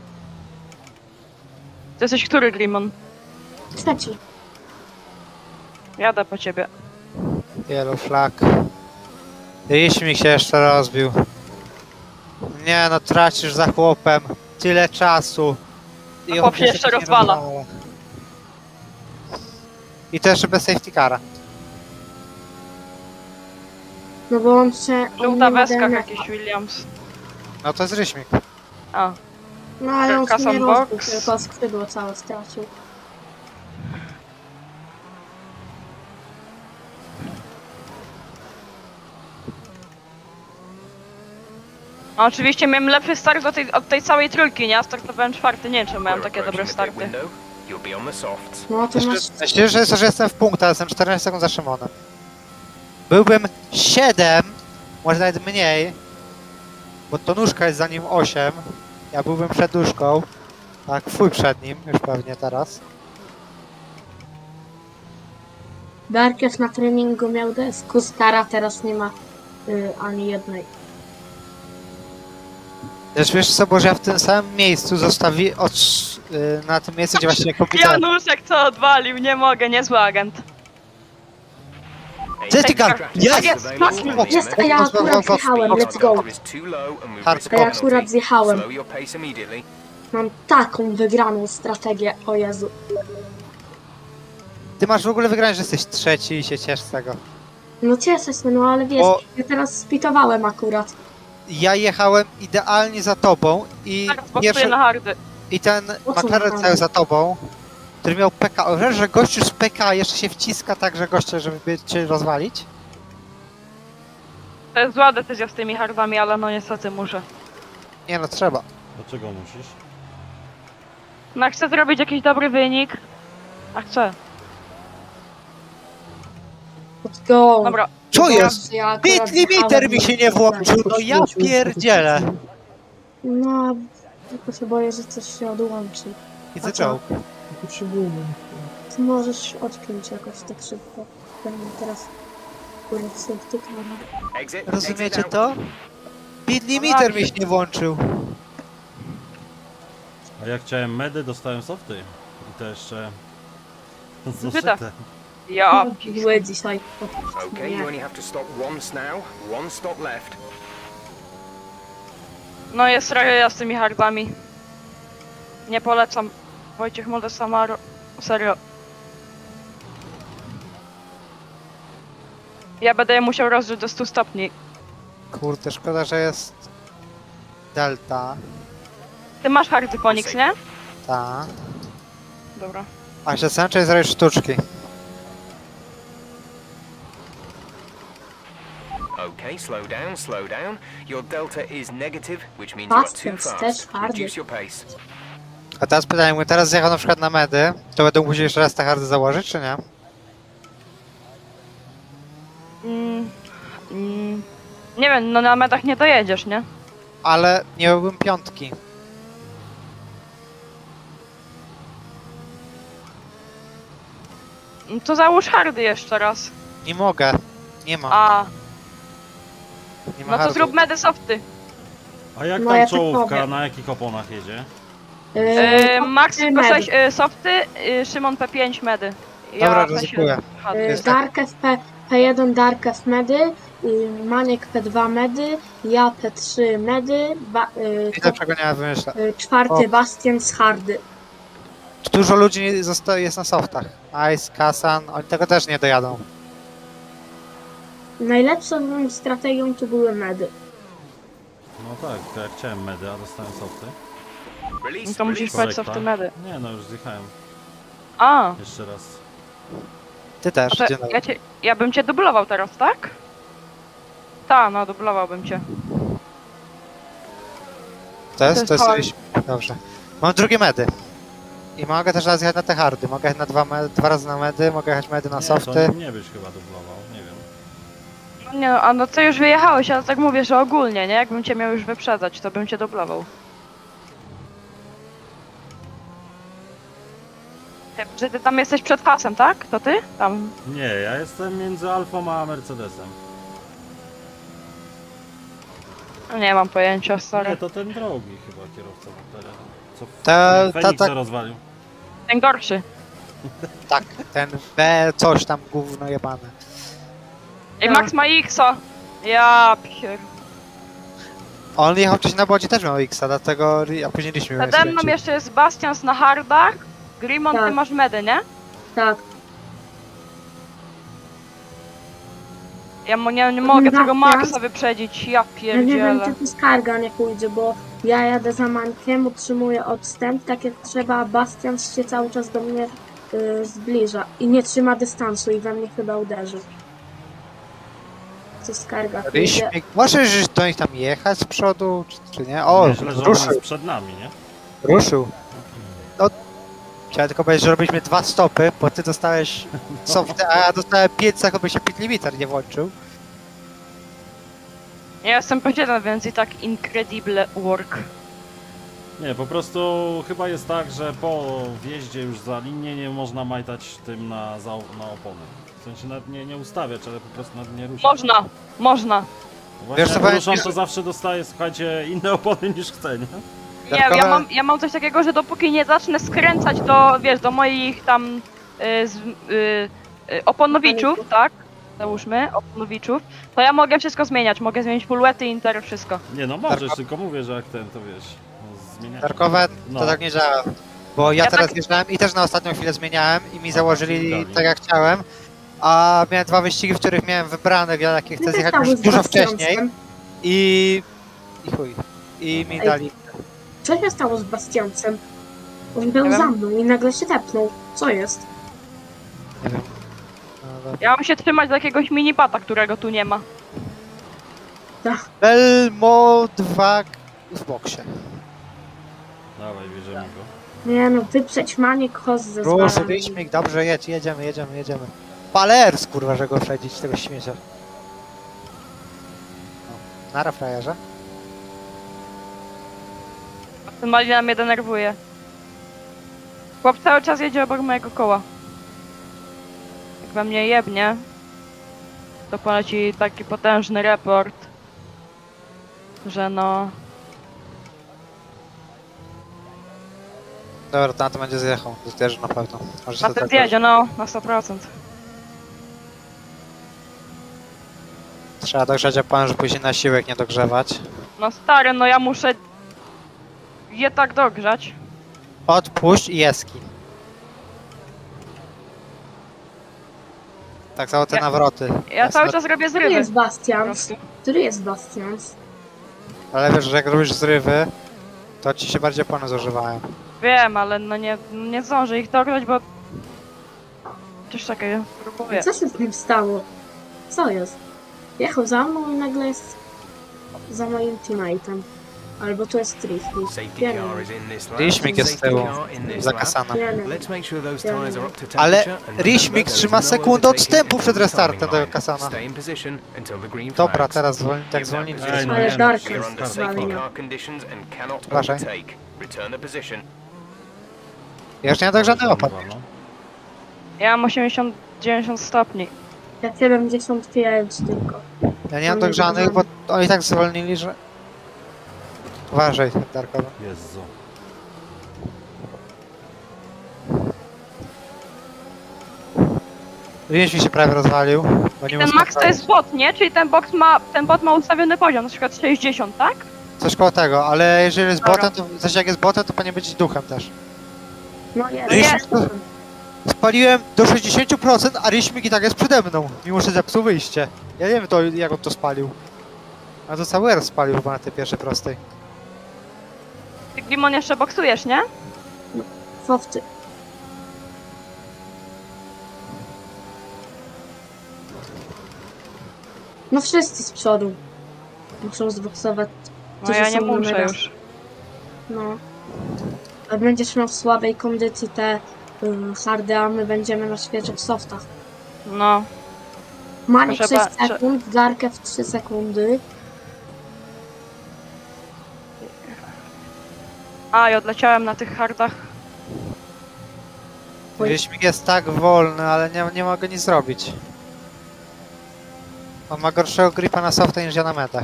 Ty jesteś który, Grimon? Trzeci. Jadę po ciebie. Yellow flag. Jeśli mi się jeszcze rozbił. Nie no, tracisz za chłopem tyle czasu. A on chłop się się jeszcze nie rozwala. rozwala. I to jeszcze bez safety cara. No bo on się... on Żółta nie ma weska D N F. jakiś Williams. No to jest ryśmik. A, No ale on się Carcassonne nie rozbił, box. tylko skrzydło całe stracił. no oczywiście miałem lepszy start od tej, od tej całej trójki, nie? Ja startowałem czwarty, nie wiem czy miałem We're takie dobre approaching the pit starty. window. You'll be on the softs. No to masz... Myślę, myślę, że, że jestem w punktach, jestem czternaście sekund za Szymonem. Byłbym siedem, może nawet mniej, bo to nóżka jest za nim osiem. Ja byłbym przed nóżką. Tak, fuj przed nim, już pewnie teraz. Darkes na treningu miał desku, Skara teraz nie ma y, ani jednej. Wiesz, wiesz co, bo że ja w tym samym miejscu zostawi od, y, na tym miejscu, gdzie właśnie komputer... Januszek co odwalił, nie mogę, niezły agent. Safety car! Track Jest! is available on the Jest, a ja Box, box, akurat box, box. zjechałem, Box, let's go. Car is too low and we Hard risk A ja penalty. akurat zjechałem. Slow your pace immediately. Mam taką wygraną strategię, o Jezu. Ty masz w ogóle wygrać, że jesteś trzeci i się ciesz z tego. No cieszę się, no ale wiesz, O. ja teraz spitowałem akurat. Ja jechałem idealnie za tobą i Teraz boksuję pierwszy, na hardy. i ten O co McLaren chodzi? cały za tobą, który miał P K. Wiesz, że gościu z P K jeszcze się wciska tak, że goście, żeby cię rozwalić? To jest zła decyzja z tymi hardami, ale no niestety muszę. Nie no, trzeba. Dlaczego musisz? No jak chcę zrobić jakiś dobry wynik. A chcę. Let's go. Dobra, Co Bo jest? ja akurat Bit limiter zjechałem mi się na- nie włączył, no ja pierdzielę. No, tylko się boję, że coś się odłączy. It's A a co? joke. Ty możesz odpiąć jakoś tak szybko. Będę teraz akurat safety car. Exit. Rozumiecie exit out. to? Bit limiter mi się nie włączył. A jak chciałem medy, dostałem softy. I to jeszcze... Zbyta. Zużyte. ja. Zły dzisiaj. Okay, Nie. you only have to stop once now. One stop left. No jest tragedia z tymi hardami. Nie polecam. Wojciech Molde Samaro. Serio. Ja będę je musiał rozżyć do stu stopni. Kurde, szkoda, że jest delta. Ty masz hardy Ponix, nie? Ta. Dobra. A się zastanawiam, czy zrobić sztuczki. Okay, slow down, slow down. Your delta is negative, which means you are too Fast, też fast. hardy. Reduce your pace. A teraz pytanie, jakbym teraz zjechał na przykład na medy, to będę musiał jeszcze raz te hardy założyć, czy nie? Mm, mm, nie wiem, no na medach nie dojedziesz, nie? Ale nie miałbym piątki. No to załóż hardy jeszcze raz. Nie mogę. Nie ma. A, Nie ma no to hardu. zrób medy softy. A jak No tam ja tak czołówka, powiem. na jakich oponach jedzie? Yy, Yy, Max trzy P medy. sześć yy, softy, yy, Szymon P pięć medy. Dobra, P ryzykuję. siedem hardy. Yy, Jest tak. Darkew P, P1 Darkew medy, yy, Maniek P dwa medy, ja P trzy medy, ba, yy, I dlaczego nie wymyślę? yy, czwarty O. Bastian z hardy. Dużo ludzi nie zostaje, jest na softach. Ice, Kasan, oni tego też nie dojadą. Najlepszą strategią to były medy. No tak, to ja chciałem medy, a dostałem softy. No Release, to musisz release. brać Korekta. softy medy. Nie no, już zjechałem. A, Jeszcze raz. Ty też, a to dzień dobry. ja, cię, ja bym cię dublował teraz, tak? Ta, no dublowałbym cię. To jest? to To jest jest... Dobrze. Mam drugie medy. I mogę też raz jechać na te hardy. Mogę jechać na dwa, medy, dwa razy na medy, mogę jechać medy na Nie, softy. to nie byś chyba dublował, nie wiem. No nie no, a no to już wyjechałeś, ale tak mówię, że ogólnie, nie? Jakbym cię miał już wyprzedzać, to bym cię dublował. Chyba, że ty tam jesteś przed hasem, tak? To ty? Tam. Nie, ja jestem między Alfą a Mercedesem. No nie mam pojęcia, Nie, sorry. to ten drogi chyba kierowca Buttera. Co Ta- ta- Feniksa ta- rozwalił. Ten gorszy. Tak, ten B coś tam gówno jebane. Ej, No. Max ma X-a. Ja pier... On jechał wcześniej na bodzie, też miał X-a, dlatego ri- a później liśmy Przede mną jeszcze jest Bastians na hardach. Grimon, ty Tak. masz medy, nie? Tak. Ja mu nie, nie mogę tego Bastian? Maxa wyprzedzić, ja Ja nie wiem, pierdzielę. czy tu skarga nie pójdzie, bo ja jadę za Mańkiem, utrzymuję odstęp, tak jak trzeba, a Bastian się cały czas do mnie y, zbliża i nie trzyma dystansu i we mnie chyba uderzy. Co skarga pójdzie. Ryśmik, możesz do nich tam jechać z przodu, czy, czy nie? O, Nieźle, że on ruszył, jest przed nami, nie? ruszył. No, chciałem tylko powiedzieć, że robiliśmy dwa stopy, bo ty dostałeś softy, a ja dostałem pięć sekund, by się pit limiter nie włączył. Ja jestem P siedem, więc i tak incredible work. Nie, po prostu chyba jest tak, że po wjeździe już za linię nie można majtać tym na, za, na opony. W sensie nawet nie, nie ustawiać, ale po prostu nawet nie ruszać. Można, można. Właśnie Wiesz, co jak powiem ruszam, ci, to zawsze dostaję, słuchajcie, inne opony niż chcę, nie? Nie, ja Darkowe- mam, ja mam coś takiego, że dopóki nie zacznę skręcać do, wiesz, do moich tam y, z, y, y, oponowiczów, tak? Załóżmy, oponowiczów, to ja mogę wszystko zmieniać. Mogę zmienić pulwety, inter, wszystko. Nie no, możesz, Darko- tylko mówię, że jak ten, to wiesz, no, zmieniać. Darkowe to No. tak nie działa. Bo ja, Ja teraz tak- jeżdżałem i też na ostatnią chwilę zmieniałem i mi A, założyli tak, tak jak chciałem. A miałem dwa wyścigi, w których miałem wybrane, jakie chcę Co się zjechać stało już z dużo Bastiansem? wcześniej. I... I chuj. I mi Ej. dali... Co się stało z Bastiancem? On był Nie wiem. za mną i nagle się tepnął. Co jest? Nie wiem. No, dobra. Ja mam się trzymać do jakiegoś minipata, którego tu nie ma. Belmo dwa w boksie. Dawaj, bierzemy go. Nie no, wyprzeć Maniek, Hos ze Proszę, zwalami. Ryśmik, dobrze, jedź, jedziemy, jedziemy, jedziemy. Palers, kurwa, że go przedzić, tego śmiecia. No. Nara, frajerze. Ten Malina mnie denerwuje. Chłop cały czas jedzie obok mojego koła. Jak we mnie jebnie, to poleci taki potężny report, że no... Dobra, to na to będzie zjechał, zjeżdżę na pewno. Może Na to tym tak zjedzie, no, na sto procent. trzeba dogrzać, a pan, że później na siłek nie dogrzewać. No stary, no ja muszę je tak dogrzać. Odpuść i jeski. Tak, całe te Ja- nawroty. Ja Jasne. cały czas robię Który zrywy. jest Po Bastian? prostu. Który jest Bastians? Ale wiesz, że jak robisz zrywy, to ci się bardziej opony zużywają. Wiem, ale no nie, nie zdążę ich dogrzać, bo... Coś czekaj, próbuję. Co się z nim stało? Co jest? Jechał za mną i nagle jest za moim teammate'em. Albo to jest Triffy. Safety Ja nie car wiem. is in this lap. Riśmik jest z Safety tyłu, car in this za lap. Kasana. Ja nie wiem. Let's make sure those Ja tyres nie are up to Ale temperature and Riśmik remember trzyma there is no sekundę overtaking odstępu until przed the restartem timing tego line. Kasana. Stay in position until the green Dobra, flags. teraz zwolni, tak Give that zwolnili. position Ej, no Ale nie, no, Dark You're jest under zwalnia. safety car conditions and cannot Uważaj. overtake. Return the position. Ja już nie mam tak żadnego opad. No. Ja mam osiemdziesiąt dziewięćdziesiąt stopni. Ja siedemdziesiąt pięć tylko. Ja nie mam Mam dogrzanych, bo dogrzane. oni tak zwolnili, że... Uważaj, Darko. Jezu. Wiesz, mi się prawie rozwalił, bo nie Ten mógł max to jest bot, nie? Czyli ten box ma, ten bot ma ustawiony poziom, na przykład sześćdziesiąt, tak? Coś koło tego, ale jeżeli jest Dobra. botem, to w sensie jak jest botem, to powinien być duchem też. No jest. No Jeśli jest. to- Spaliłem do sześćdziesiąt procent, a Ryśmik i tak jest przede mną, mimo że zepsuł wyjście. Ja nie wiem to, jak on to spalił. A to cały raz spalił chyba na tej pierwszej prostej. Ty Glimon jeszcze boksujesz, nie? Fowcy. No wszyscy z przodu. Muszą zboksować. No Ci, ja że nie są muszę numery. już. No. A będziesz miał w słabej kondycji te y, hardy, a my będziemy na świeżych softach. No. Maniek Proszę sześć ba- sekund, Darkę w trzy sekundy. A, i odleciałem na tych hardach. Oj. Ryśmik jest tak wolny, ale nie, nie mogę nic zrobić. On ma gorszego gripa na softie niż ja na medach.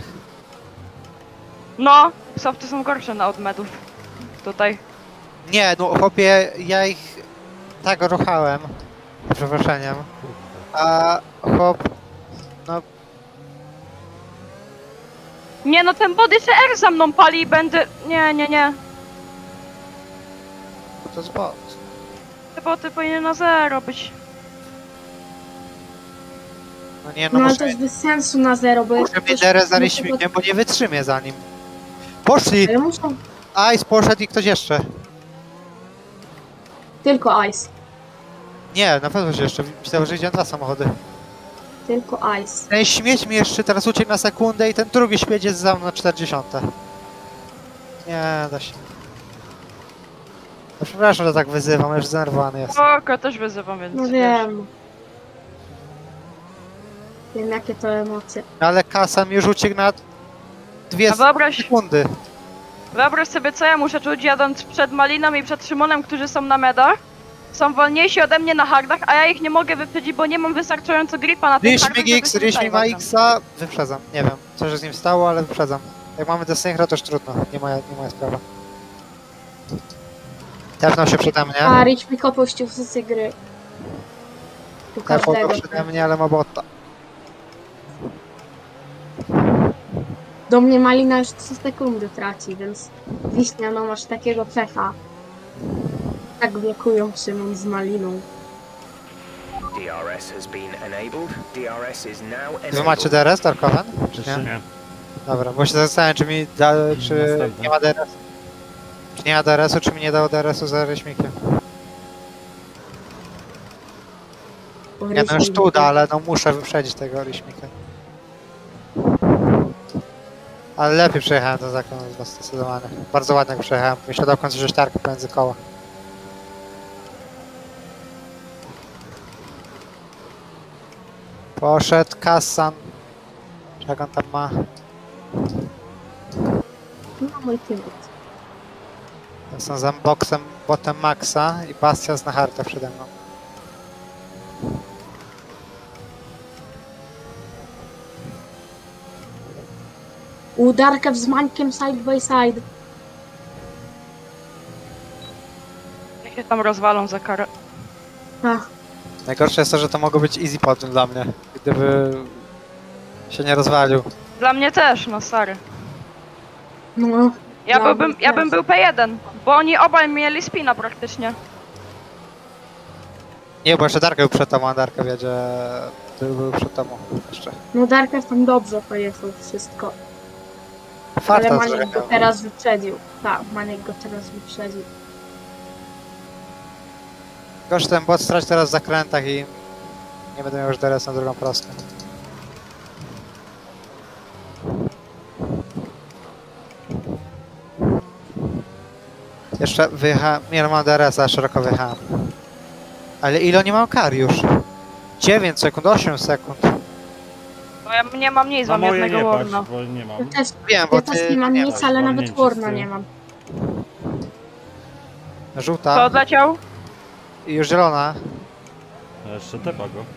No, softy są gorsze na od medów. Tutaj. Nie, no chłopie, ja ich tak ruchałem, z przeproszeniem, a chłop, no Nie no, ten body jeszcze R za mną pali i będę... Nie, nie, nie. to jest bot. Te boty powinny na zero być. No nie, no, No ale muszę, to jest bez sensu na zero, bo muszę jak mieć derę za Ryśmikiem, bo nie wytrzymię za nim. Poszli! Ale muszą Ice poszedł i ktoś jeszcze. tylko ice. Nie, na pewno się jeszcze, myślałem, że idzie dwa samochody. Tylko ice. Ten śmieć mi jeszcze teraz uciekł na sekundę i ten drugi śmieć jest za mną na czterdziestą. Nie, da się. No przepraszam, że tak wyzywam, już zdenerwowany jestem. Oko też wyzywam, więc... No wiesz. wiem. Wiem jakie to emocje. Ale Kasa mi już uciekł na dwie A wyobraź, sekundy. wyobraź sobie, co ja muszę czuć, jadąc przed Maliną i przed Szymonem, którzy są na medach. Są wolniejsi ode mnie na hardach, a ja ich nie mogę wyprzedzić, bo nie mam wystarczająco gripa na tych hardach, Ryśmik X, żeby się Ryśmik ma zajmować. X-a, wyprzedzam. Nie wiem, co się z nim stało, ale wyprzedzam. Jak mamy desynchro, to już trudno, nie moja, nie moja sprawa. Tepnął się przede mnie, A Rich mi opuścił sesję gry. U tepnął każdego. go przede mnie, ale ma bota. Do mnie Malina już trzy sekundy traci, więc Wiśnia, no masz takiego pecha. Tak blokują Szymon z Maliną. D R S has been enabled. D R S is now Wy macie enabled. D R S, Darkoven? Czy Jeszcze nie? nie. Dobra, bo się zastanawiam, czy mi da, czy Następny. nie ma D R S. Czy nie ma D R S-u, czy mi nie dało D R S-u za Ryśmikiem. Bo Nie no, Ryśmik już tu da, był- ale no muszę wyprzedzić tego Ryśmika. Ale lepiej przejechałem ten zakon zdecydowanie. Bardzo ładnie go przejechałem. Myślę do końca, że ściarkę pomiędzy koła. Poszedł Kassan. Jak on tam ma? No mój teammate. Są za boksem, botem Maxa i Bastias na harta przede mną. U Darkew z Mańkiem side by side. Niech się tam rozwalą za karę. Ach, Najgorsze jest to, że to mogło być easy potem dla mnie, gdyby się nie rozwalił. Dla mnie też, no stary. no. Ja, Dla byłbym, mnie ja też. bym był P jeden, bo oni obaj mieli spina praktycznie. Nie, bo jeszcze Darka był przed tobą, a Darka wiedzie, który był przed tobą jeszcze. No Darkew tam dobrze pojechał wszystko. Ale Farta Maniek go zrobił. teraz wyprzedził. Tak, Maniek go teraz wyprzedził. Gorzej ten bot straci teraz w zakrętach i nie będę miał już D R S na drugą prostą. Jeszcze wyjechałem, nie no, mam D R S, a szeroko wyjechałem. Ale ile oni mają kar już? dziewięć sekund, osiem sekund. Bo ja nie mam nic, Na mam moje jednego nie patrz, warna. bo nie Ja mam. też, Wiem, bo ja też ty nie mam nie nic, masz ale nawet walnięcie z Warna tyłu. nie mam. Kto Żółta odleciał? i już zielona. Ja jeszcze tepa go.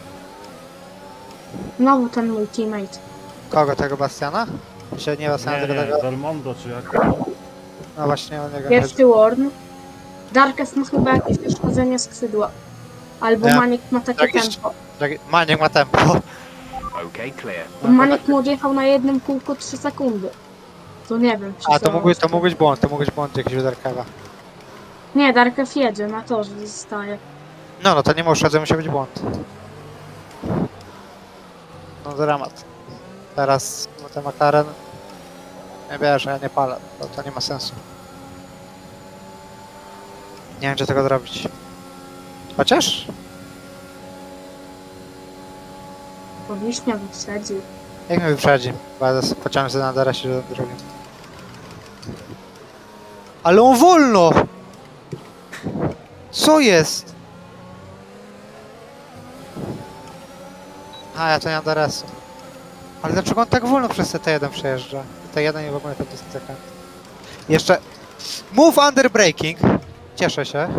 Znowu ten mój teammate. Kogo, tego Bastiana? Się nie Bastiana, Nie, tylko nie, tego... Belmondo czy jak? No właśnie, on niego... Pierwszy Warn. Darkest ma chyba jakieś uszkodzenie skrzydła. Albo Ja. Maniek ma takie Jakieś- tempo. Maniek ma tempo. Okay, clear. Bo Maniek mu odjechał na jednym kółku trzy sekundy. To nie wiem, czy A, to są- mógł być, to mógł być błąd, to mógł być błąd jakiś Darkewa. Nie, Darkew jedzie na torze, zostaje. No, no to nie może, to musiał być błąd. No dramat. Teraz, no ten McLaren... Nie bierze, ja nie palę, to, to nie ma sensu. Nie wiem, czy tego zrobić. Chociaż? Bo Wiśnia wyprzedził. Jak mnie wyprzedzi? Bo ja zas- pociągnę sobie na darasie do drugim. Ale on wolno! Co jest? A, ja to nie mam darasu. Ale dlaczego on tak wolno przez T jeden przejeżdża? T jeden i w ogóle to jest taka... Jeszcze... Move under braking. Cieszę się.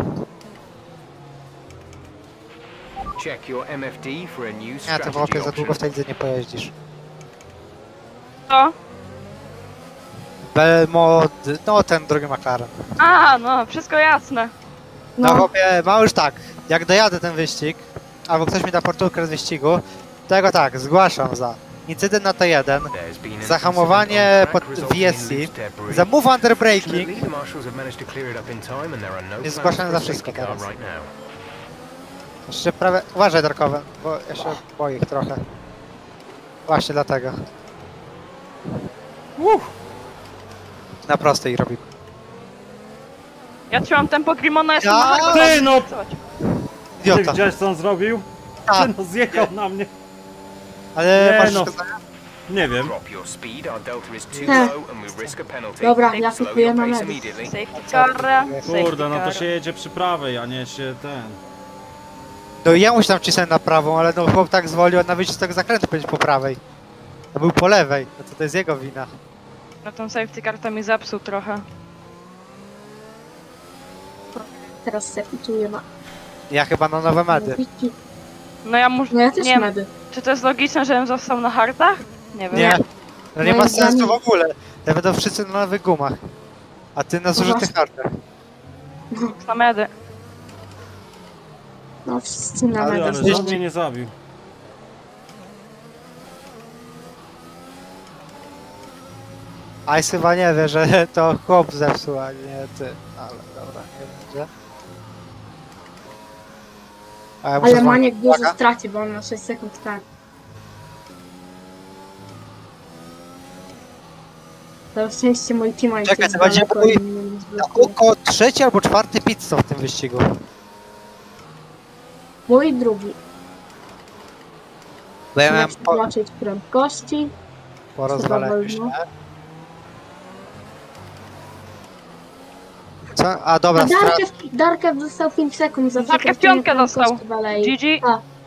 Check your M F D for a new Nie, ty strategy chłopie za długo option. w tej lidze nie pojeździsz. Co? Belmod... No, ten drugi McLaren. A, no, wszystko jasne. No No, chłopie, ma już tak, jak dojadę ten wyścig, albo ktoś mi da portulkę z wyścigu, to ja go tak, zgłaszam za incydent na T jeden, There's been an zahamowanie incident on pod track resulting in V S C, loose debris. za move under braking, Fortunately, the marshals have managed to clear it up in time and there are no Jest plans zgłaszane for a za wszystko safety car teraz. right now. jeszcze prawie, uważaj Darkowe, bo ja się boję ich trochę. Właśnie dlatego. Uff. Na prostej robi. Ja trzymam tempo Grimona, jestem Ja- na hardcore. Ty no! Ty Idiota. widziałeś co on zrobił? A, Ty no zjechał na mnie. ale Nie masz no. wskazania? Nie wiem. Drop your speed, our delta is too Tak. low and we risk a penalty. Dobra, ja Slow kupuję your na pace medy. immediately. Safety car, safety Kurde, no to car. się jedzie przy prawej, a nie się ten. No i ja mu się tam cisnąłem na prawą, ale no chłop tak zwolił, a na wyjściu z tego zakrętu będzie po prawej. To był po lewej, no to to jest jego wina. No ten safety car to mi zepsuł trochę. teraz se pituję na... Ja chyba na nowe medy. Wiki. No ja muszę, No ja też nie wiem, medy. czy to jest logiczne, żebym został na hardach? Nie wiem. Nie, no nie ma Moim sensu w zdaniem- ogóle. Ja będą wszyscy na nowych gumach. A ty na zużytych właśnie. hardach. Na medy. No wszyscy na Ale- medy. Ale zjeździ- żon mnie nie zabił. Ice chyba nie wie, że to chłop zepsuł, a nie ty. Ale dobra, nie będzie. A ja muszę Ale wam- Maniek dużo Uwaga. straci, bo on na sześć sekund tak. Na szczęście mój teammate Czekaj, jest to będzie daleko mój- i mnie nie Na zblokuje. oko trzeci albo czwarty pit stop w tym wyścigu. Mój drugi. Bo ja Trzeba miałem po, zobaczyć prędkości. po rozwaleniu wolno. się. Co? A dobra, A strat... Darkew, Darkew dostał pięć sekund za Darkew przekroczenie piątkę dostał. prędkości w alei. G G.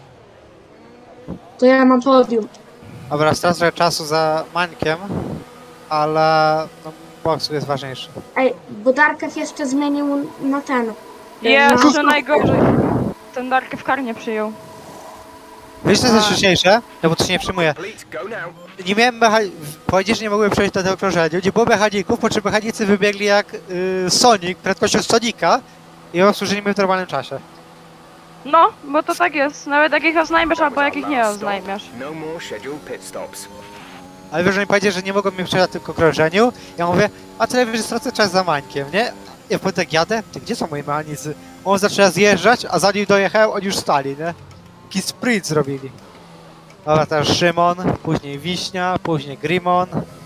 To ja mam podium. Dobra, stracę trochę czasu za Mańkiem, ale no, boksu jest ważniejszy. Ej, bo Darkew jeszcze zmienił na ten. Jeszcze na- najgorzej. Ten Darkew kar nie przyjął. Wiesz co jest A. najśmieszniejsze? No bo to się nie przyjmuje. Complete, go now. Nie miałem mechaników, powiedzieć, że nie mogłem przejść do tego okrążenia. Nie było mechaników, po czym mechanicy wybiegli jak y, Sonic, prędkością Sonika i obsłużyli mnie w normalnym czasie. No, bo to tak jest. Nawet jak ich oznajmiesz, That albo was jak our ich nie last stop. oznajmiesz. No more scheduled pit stops. Ale wiesz, że mi powiedzieli, że nie mogą mnie przejść na tym okrążeniu. Ja mówię, a tyle wiesz, że stracę czas za Mańkiem, nie? Ja potem tak jadę, ty gdzie są moi mechanicy? On zaczyna zjeżdżać, a zanim dojechałem, oni już stali, nie? Taki sprint zrobili. Dobra, teraz Szymon, później Wiśnia, później Grimon.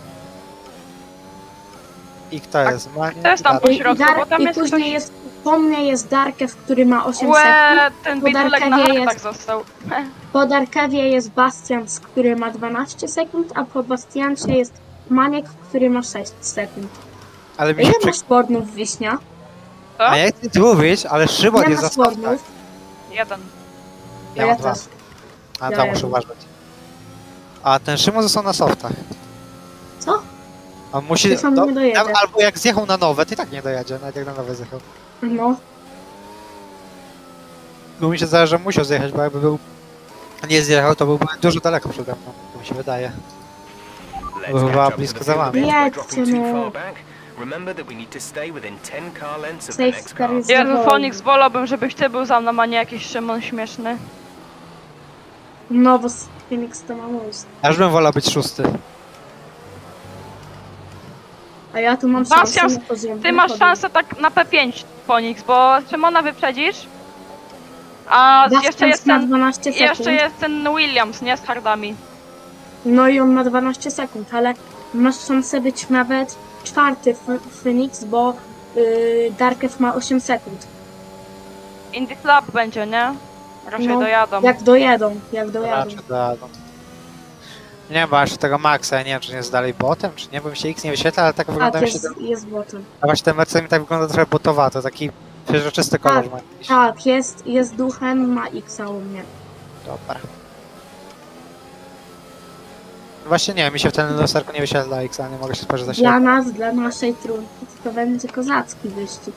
I kto jest? Maniek? kto jest tam Darek. I, środku, Dar- bo tam i jest później ktoś- jest, po mnie jest Darkew, który ma osiem sekund. Łe, ten Po bidulek na Darkewie hardach jest- został. Po Darkewie jest Bastian, który ma dwanaście sekund, a po Bastiancie jest Maniek, który ma sześć sekund. Ale mi Ile się przy... masz spornów, Wiśnia? Co? A ja chcę ci mówić, ale Szymon Ile jest za masz softach. spornów? Jeden. Ja mam dwa. też. A Ja tam jeden. muszę uważać. A ten Szymon został na softach. Co? On musi... Ty sam do- nie dojedzie. tam- albo jak zjechał na nowe, to i tak nie dojedzie, nawet jak na nowe zjechał. No. Bo mi się zdaje, że musiał zjechać, bo jakby był... nie zjechał, to byłby dużo daleko przede mną, to mi się wydaje. Let's Była catch up with blisko the za field wami. bits by Jedźcie, dropping too no. far back. Remember that we need to stay within ten car lengths of the Safety next car car. jest Jezu, wolny. Fonix, wolałbym, żebyś ty był za mną, a nie jakiś Szymon śmieszny. No, bo Phoenix to ma most. Aż bym wolał być szósty. A ja tu mam Bastian, szansę na poziom. Ty masz szansę tak na P pięć, Fonix, bo Szymona wyprzedzisz. A jeszcze jest ma ten... dwanaście sekund. Jeszcze jest ten Williams, nie? Z hardami. No i on ma dwanaście sekund, ale masz szansę być nawet czwarty F- Phoenix, bo yy, Darkew ma osiem sekund. Indy Club będzie, nie? Raczej No, dojadą. Jak dojedą, jak dojadą. Raczej dojadą. Nie wiem, bo jeszcze tego Maxa, ja nie wiem, czy nie jest dalej botem, czy nie, bo mi się X nie wyświetla, ale tak wygląda Tak, mi się jest, ten... jest botem. A właśnie ten Mercedes mi tak wygląda trochę botowato, taki przeźroczysty kolor Tak, ma jakiś. Tak, jest, jest duchem, ma X-a u mnie. Dobra. Właśnie nie, mi się w ten lusterku nie wyświetla X, a nie mogę się spojrzeć za Dla siebie. nas, dla naszej trójki to będzie kozacki wyścig.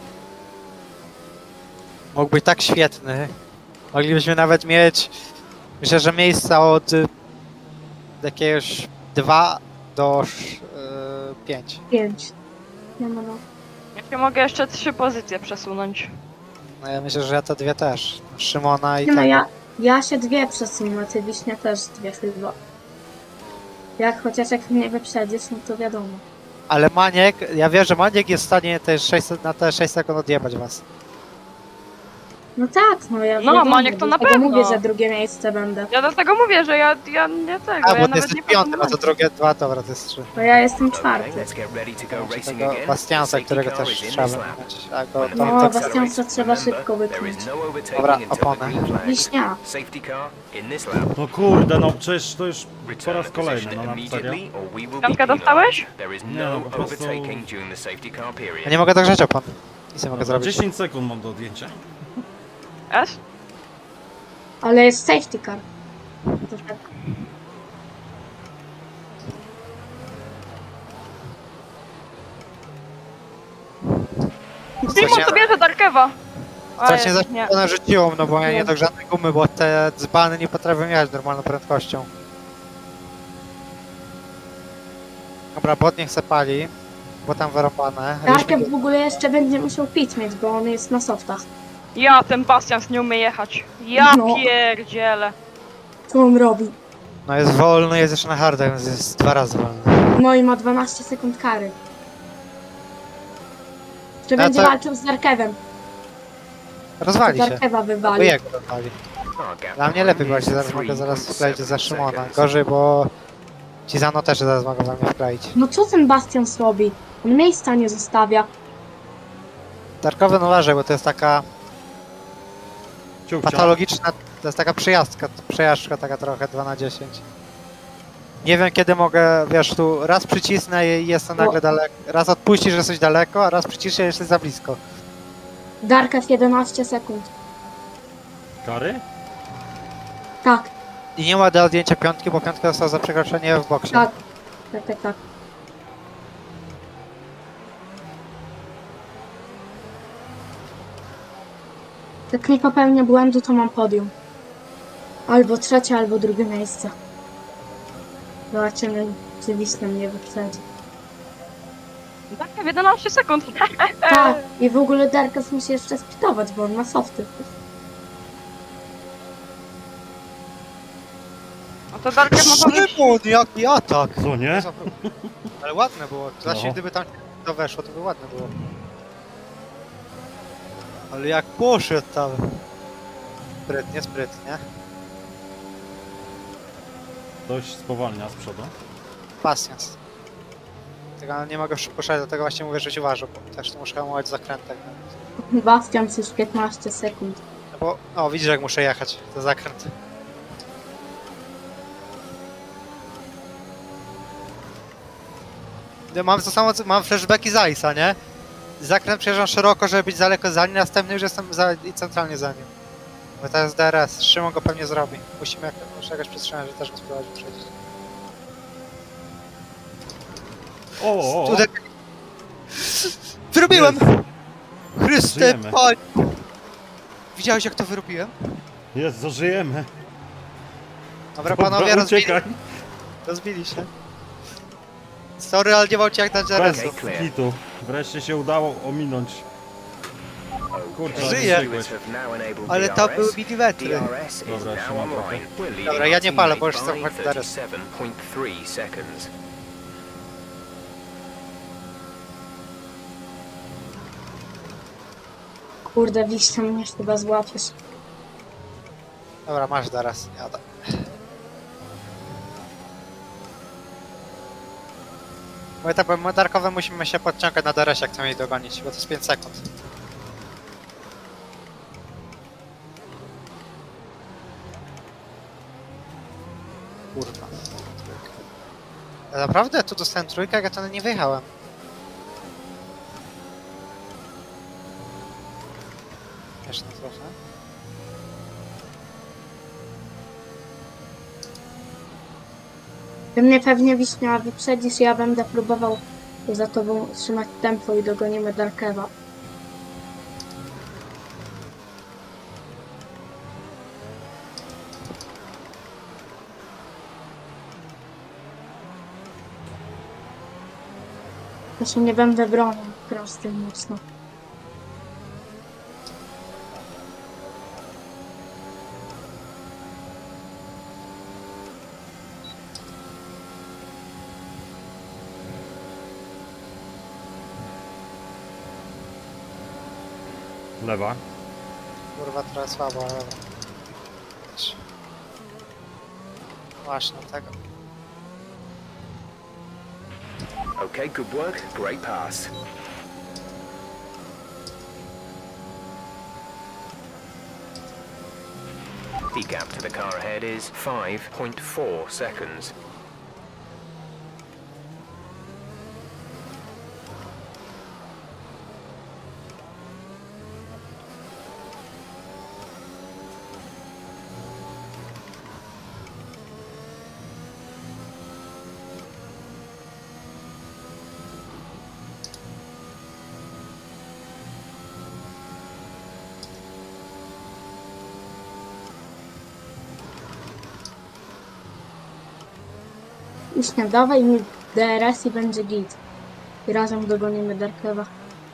Mógł być tak świetny. Moglibyśmy nawet mieć, myślę, że miejsca od y, jakiegoś dwa do pięć. Pięć. No, no, no. Ja się mogę jeszcze trzy pozycje przesunąć. No ja myślę, że ja te dwie też. Szymona i Nie no, tego. ja, ja się dwie przesunę, ty Wiśnia też dwie chyba. Jak chociaż jak mnie wyprzedzisz, no to wiadomo. Ale Maniek, ja wiem, że Maniek jest w stanie te sześćset, na te sześć sekund odjebać was. No tak, no ja No, wiadomo, Maniek to na dlatego pewno. mówię, że drugie miejsce będę. Ja dlatego mówię, że ja, ja nie tego, A, ja bo ty nawet jesteś nie piąty, no to proponuję. drugie dwa, dobra, to jest trzy. No ja jestem Okay, czwarty. let's get ready to go racing Tego again. Bastiansa, Safety którego car też is in trzeba this lap. wymienić. A go, When to, the No, to, car Bastiansa accelerates, trzeba remember, szybko there wypchnąć. is no overtaking Dobra, until the opony. green flag. Wiśnia. Safety car in this lap. No kurde, no przecież to już po Return raz the kolejny, position no na serio. immediately or we will be Piątkę penalized. dostałeś? There is Nie, no no, po prostu- overtaking during the safety car period. ja nie mogę dogrzeć opon. Nic nie mogę Dobra, zrobić. dziesięć sekund mam do odjęcia. S? Ale jest safety car. To tak. Simon to bierze Darkewa. A, Strasznie jest, nie. zaświecone rzuciło, no bo ja nie Nie. dogrzane gumy, bo te dzbany nie potrafią jechać normalną prędkością. Dobra, bot niech se pali, bo tam wyrąbane. Darkew w ogóle jeszcze będzie musiał pić mieć, bo on jest na softach. Ja, ten Bastians nie umie jechać. Ja No. pierdzielę. Co on robi? No jest wolny, jest jeszcze na hardach, więc jest dwa razy wolny. No i ma dwanaście sekund kary. Czy A będzie co- walczył z Darkewem? Rozwali się. Darkewa Bo wywali. jego rozwali. Our gap Dla mnie lepiej właśnie, zaraz mogę zaraz wkleić za Szymona. Gorzej, bo Cizano też zaraz mogą za mnie wkleić. No co ten Bastian robi? On miejsca nie zostawia. Darkowy no uważaj, bo to jest taka Ciuchcia. patologiczna, to jest taka przyjazdka, przejażdżka taka trochę dwa na dziesięć. Nie wiem kiedy mogę, wiesz, tu raz przycisnę i jestem nagle daleko, raz odpuścisz, że jesteś daleko, a raz przyciszę i jesteś za blisko. Darkew jedenaście sekund. Kary? Tak, I nie ma do odjęcia piątki, bo piątka została za przekroczenie w boksie. tak. Tak, tak, tak. Jak nie popełnię błędu, to mam podium. Albo trzecie, albo drugie miejsce. Zobaczymy, czy Wiśnia mnie wyprzedzi. Darkew jedenaście sekund. Tak, i w ogóle Darkew musi jeszcze spitować, bo on ma softy. No to Darkew ma powinien... Szymon, jaki atak! Co nie? Ale ładne było, właśnie No. gdyby tam to weszło, to by ładne było. Ale jak poszedł tam. Sprytnie, sprytnie. Dość spowalnia z przodu. Pasjans. Tego nie mogę szybko szedć, dlatego właśnie mówię, że się uważam, bo też muszę hamować w zakrętach. Bastian już piętnaście sekund. No bo, o widzisz jak muszę jechać, to zakręt. Ja mam to samo, co- mam flashbacki z Ice'a, nie? Zakręt przejeżdżam szeroko, żeby być daleko za nim, następny już jestem za, i centralnie za nim. Bo to jest D R S, Szymon go pewnie zrobi. Musimy jak, muszę jakoś przytrzymać, że też go spróbować wyprzedzić. O, o, o. Tutaj... Zrobiłem! Jest. Chryste, Żyjemy. Panie! Widziałeś jak to wyrobiłem? Jest, zażyjemy. Dobra, Dobra, panowie, rozbili, uciekaj. rozbili się. Sorry, ale nie mam cię jak na Bez Jaresu. kitu. Wreszcie się udało ominąć. Kurczę, Żyje. uciekłeś. Ale tam były milimetry. Dobra, się ma trochę. Dobra, ja nie palę, bo już chcę wchodzić teraz. Kurde, wiśnia mnie chyba złapiesz. Dobra, masz teraz, jadę. Bo etapem darkowym musimy się podciągać na D R S, jak chcemy jej dogonić, bo to jest pięć sekund. Kurwa. Ja naprawdę tu dostałem trójkę, jak ja to nie wyjechałem. Jeszcze trochę. Ty mnie pewnie wiśnia wyprzedzisz, ja będę próbował za tobą trzymać tempo i dogonimy Darkewa. Ja się nie będę bronił prostym mocno. Lewa. Kurwa, trochę słabo, ale... Właśnie tego. Okay, good work. Great pass. The gap to the car ahead is five point four seconds. Wiśnia, dawaj mi D R S i będzie git. I razem dogonimy Darkewa.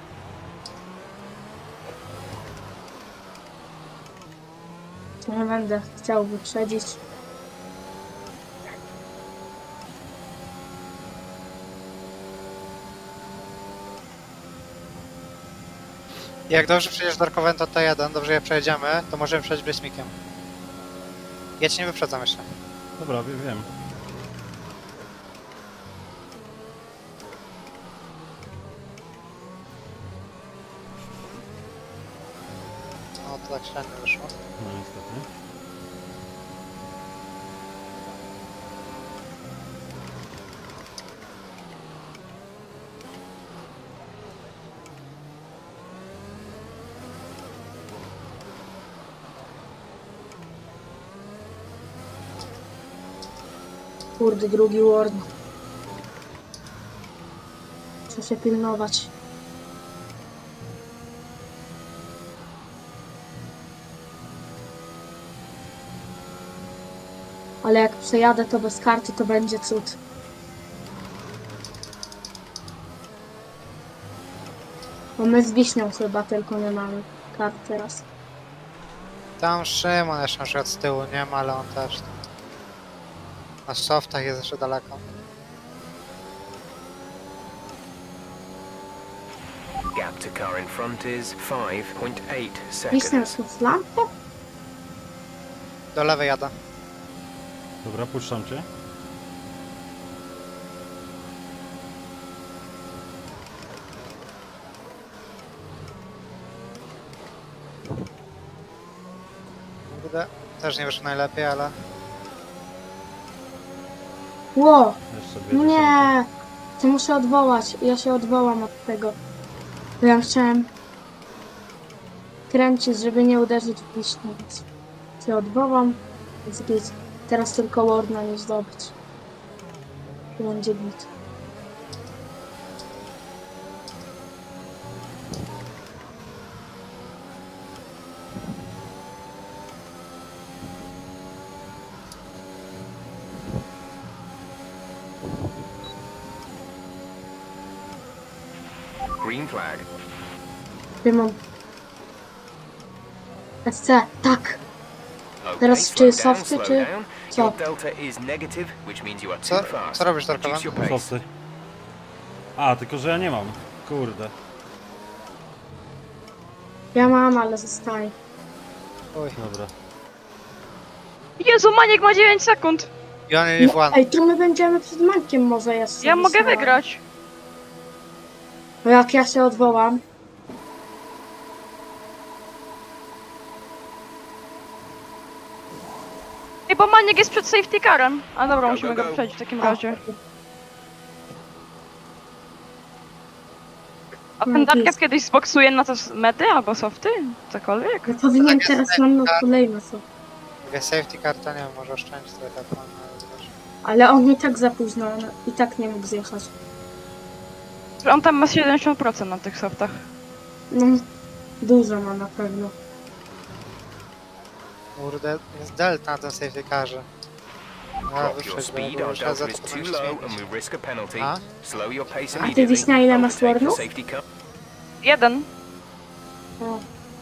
Nie będę chciał wyprzedzić. Jak dobrze przejdziesz darkowem to T jeden, dobrze je przejedziemy, to możemy przejść bliźnikiem. Ja cię nie wyprzedzam jeszcze. Dobra, wie- wiem. No to tak średnio wyszło. No niestety. Kurde, drugi ward. Muszę się pilnować. Ale jak przejadę to bez karty, to będzie cud. Bo my z Wiśnią chyba tylko nie mamy kart teraz. Tam Szymon jeszcze na przykład z tyłu nie ma, ale on też. Na softach jest jeszcze daleko. Gap to car in front is five point eight Wiśnia seconds. tu z lampą? Do lewej jadę. Dobra, puszczam cię. Kurde, też nie wyszło najlepiej, ale... Ło! Jeszcze dwie dziesiąte. Nie! To muszę odwołać. Ja się odwołam od tego. Bo ja chciałem kręcić, żeby nie uderzyć w Wiśnię, więc się odwołam. Więc git. Teraz tylko Warna nie zdobyć. I będzie git. green flag. Szymon. S C, tak. Okay, Teraz slow czy down, softy, slow czy down. co? Your delta is negative, which means you are Co- too fast. co robisz, Reduce Darkoman? your pace. Softy. A, tylko że ja nie mam. Kurde. Ja mam, ale zostaję. Oj. Dobra. Jezu, Maniek ma dziewięć sekund. You only live one. Ej, to my będziemy przed Mańkiem może jeszcze. Ja mogę wysłałem. wygrać. Bo jak ja się odwołam, Ej, bo Maniek jest przed safety carem. A dobra, Go, musimy go, go go. wyprzedzić w takim A, razie. A No, ten Darkew jest. kiedyś zboksuje na to s- mety albo softy? Cokolwiek? ja powinien Tak jest, teraz tak, nam na tak. kolejne są. Jak safety car, to nie wiem, może oszczędzić trochę tak pan. Ale on i tak za późno, on i tak nie mógł zjechać. On tam ma siedemdziesiąt procent na tych softach. No, dużo ma na pewno. Kurde, jest delta na tym safety carze. No, Drop your wyprzedź, speed, bo our już raz delta is too zatrzymać low and dźwięk. we risk a penalty. A? Slow your pace A ty immediately. wiesz, na ile masz Overtake the warnów? safety car. Jeden. O.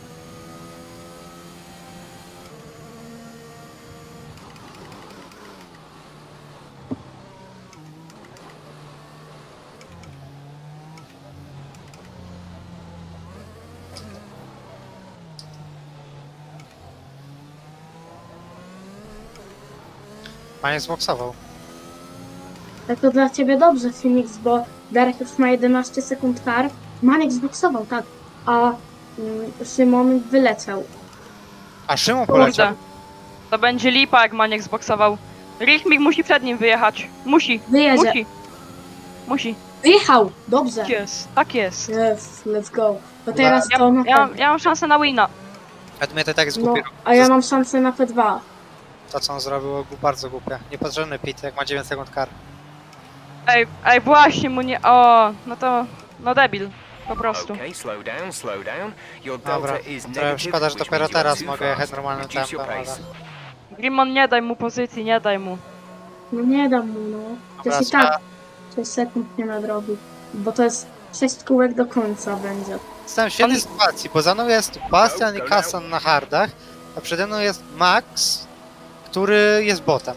Panie zboksował. Ale to dla ciebie dobrze, Phoenix, bo Darek już ma jedenaście sekund kar. Maniek zboksował, tak. A mm, Szymon wyleciał. A Szymon poleciał. Kurde. To będzie lipa, jak Maniek zboksował. Richmig musi przed nim wyjechać. Musi. Wyjedzie. Musi. Musi. Wyjechał! Dobrze. Tak jest. Tak jest. Yes, let's go. To teraz Ja, to na ja, pewno. ja mam szansę na wina. A mnie to tak jest No, głupie. a ja mam szansę na P dwa. To co on zrobił było bardzo głupie. Niepotrzebny pit, jak ma dziewięć sekund kar. Ej, ej, właśnie mu nie... O, no to... No debil. Po prostu. Okay, slow down, slow down. Your Dobra, delta is to negative, szkoda, że which dopiero means you are teraz too mogę jechać fast. normalnym Reduce your tempem, pace. ale... Grimon, nie daj mu pozycji, nie daj mu. No nie dam mu, no. Dobra, Przecież i tak sześć sekund nie nadrobi. Bo to jest sześć kółek do końca będzie. Jestem w świetnej On- sytuacji, bo za mną jest Bastian i Kassan na hardach, a przede mną jest Max, który jest botem.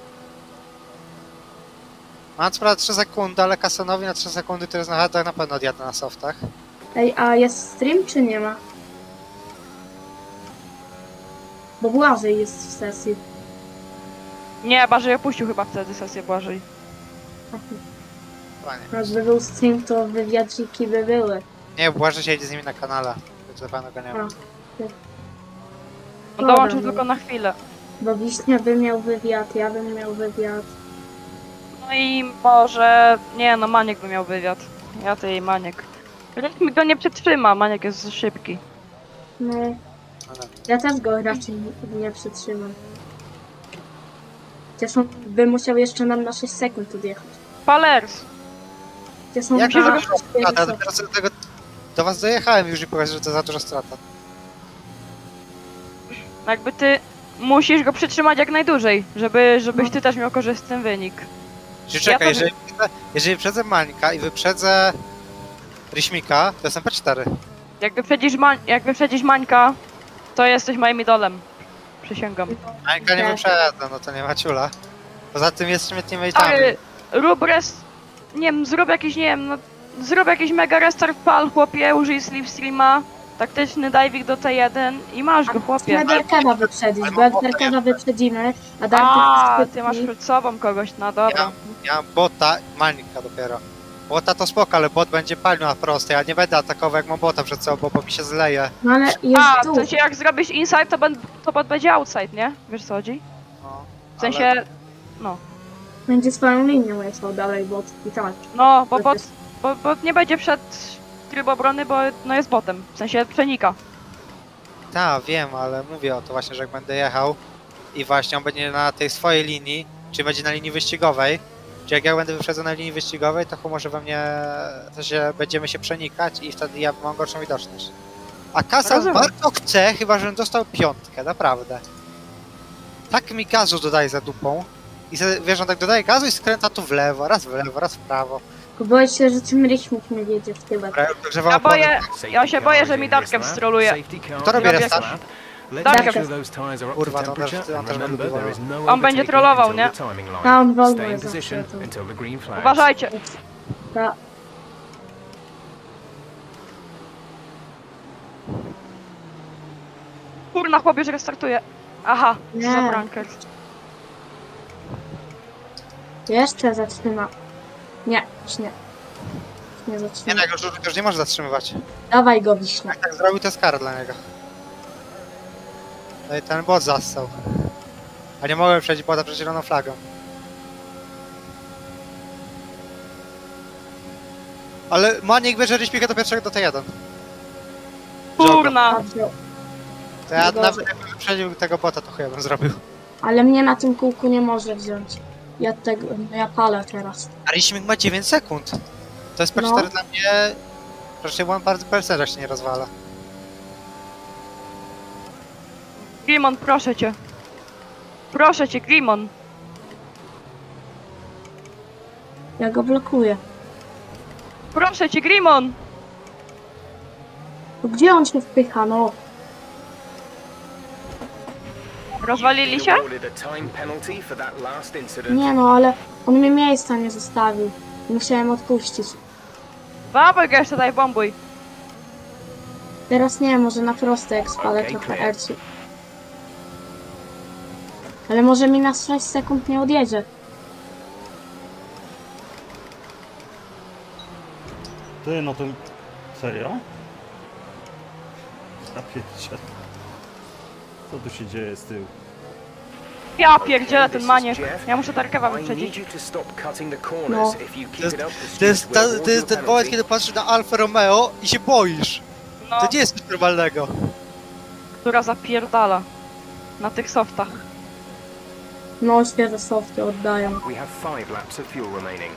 Mam co prawda trzy sekundy, ale Kassanowi na trzy sekundy, który jest na hardach, na pewno odjadę na softach. Ej, a jest stream czy nie ma? Bo Błażej jest w sesji. Nie, Błażej opuścił chyba wtedy sesję Błażej. Panie. Jakby był stream, to wywiadziki by były. Nie, Błażej siedzi z nimi na kanale, więc na pewno go nie ma. A. On Dobra, dołączył no. tylko na chwilę. Bo Wiśnia by miał wywiad, ja bym miał wywiad. No i może... Nie, no Maniek by miał wywiad. Ja ty i Maniek. Rytmik go nie przetrzyma, Maniek jest za szybki. No, Ale ja też go raczej nie- nie przytrzymam. Chociaż on by musiał jeszcze nam na sześć sekund odjechać. Palers! Chociaż on Jak musiał to go dużo strata? Dopiero co do tego do was dojechałem już i powiedzieć, że to za duża strata. Jakby ty musisz go przytrzymać jak najdłużej, żeby, żebyś ty też miał korzystny wynik. Czyli czekaj, to- jeżeli, jeżeli wyprzedzę Mańka i wyprzedzę Ryśmika, to jestem P cztery. Jak wyprzedzisz, Ma jak wyprzedzisz Mańka, to jesteś moim idolem. Przysięgam. Mańka nie Tak. wyprzedzę, no to nie ma ciula. Poza tym jesteśmy teammate'ami. Ale rób res... Nie wiem, zrób jakiś, nie wiem, no... Zrób jakiś mega restart pal, chłopie, użyj Slipstreama. Taktyczny diving do T jeden i masz go, chłopie. Musimy Darkana wyprzedzić, Ale bo jak mam Darkana ochotę. wyprzedzimy, a Dark A, jest ty masz szybki, przed sobą kogoś, no dobra. Ja mam bota, Mańka dopiero. Bota to spoko, ale bot będzie palił na prostej, ja nie będę atakował jak mam bota przed sobą, bo mi się zleje. no ale jest A, tu. w sensie jak zrobisz inside, to, ben, to bot będzie outside, nie? Wiesz co chodzi? No, W sensie, ale no. Będzie swoją linią jechał dalej, bo i tak. No, bo To bot, jest- bo, bot nie będzie przed tryb obrony, bo no jest botem. W sensie przenika. tak, wiem, ale mówię o to właśnie, że jak będę jechał i właśnie on będzie na tej swojej linii, czy będzie na linii wyścigowej, czy jak ja będę wyprzedzał na linii wyścigowej, to może we mnie to się, będziemy się przenikać i wtedy ja mam gorszą widoczność. A Kasa Rozumiem. bardzo chce, chyba żebym dostał piątkę, naprawdę. Tak mi gazu dodaje za dupą i se, wiesz, on tak dodaje gazu i skręca tu w lewo, raz w lewo, raz w prawo. Tylko boję się, że tym ryśmik mnie wiedzie w tyłek. Dobra, już dogrzewam Ja opony. boję, ja się boję, że mi Darkew stroluje. Kto robi restart? Darkew. Kurwa, no też, on też będzie próbował. On będzie trollował, nie? A on wolno zawsze to. Uważajcie. Ta, Kurna, chłop już restartuje. Aha, Nie. za branker. jeszcze zatrzyma. Nie, już nie. Już nie Nie, zatrzyma. no, jak już, już nie może zatrzymywać. Dawaj go, Wiśnia. Jak tak zrobił, to jest kara dla niego. No i ten bot zastał. A nie mogłem przejść bota przed zieloną flagą. Ale Maniek bierze Ryśmika do pierwszego do T jeden. Kurna. Dobrze. To ja Dobrze. nawet jakbym wyprzedził tego bota, to chuja bym zrobił. Ale mnie na tym kółku nie może wziąć. Ja tego, ja palę teraz. A Ryśmik ma dziewięć sekund. To jest P cztery No. dla mnie... Raczej one bardzo P R się nie rozwala. Grimon, proszę cię. Proszę cię, Grimon. Ja go blokuję. Proszę cię, Grimon. To gdzie on się wpycha, no? Rozwalili się? Nie no, ale on mi miejsca nie zostawił. Musiałem odpuścić. Dawaj go jeszcze, daj bombuj. Teraz nie, może na proste jak spalę Okej, trochę clear. erci. Ale może mi na sześć sekund nie odjedzie. Ty, no to... Serio? Ja pierdzielę. Co tu się dzieje z tyłu? Ja pierdzielę ten maniek. Ja muszę Darkewa wyprzedzić. No. To jest, ta, to jest ten moment, kiedy patrzysz na Alfa Romeo i się boisz. No, To nie jest nic normalnego. która zapierdala. Na tych softach. No, świeże softy oddają. We have five laps of fuel remaining.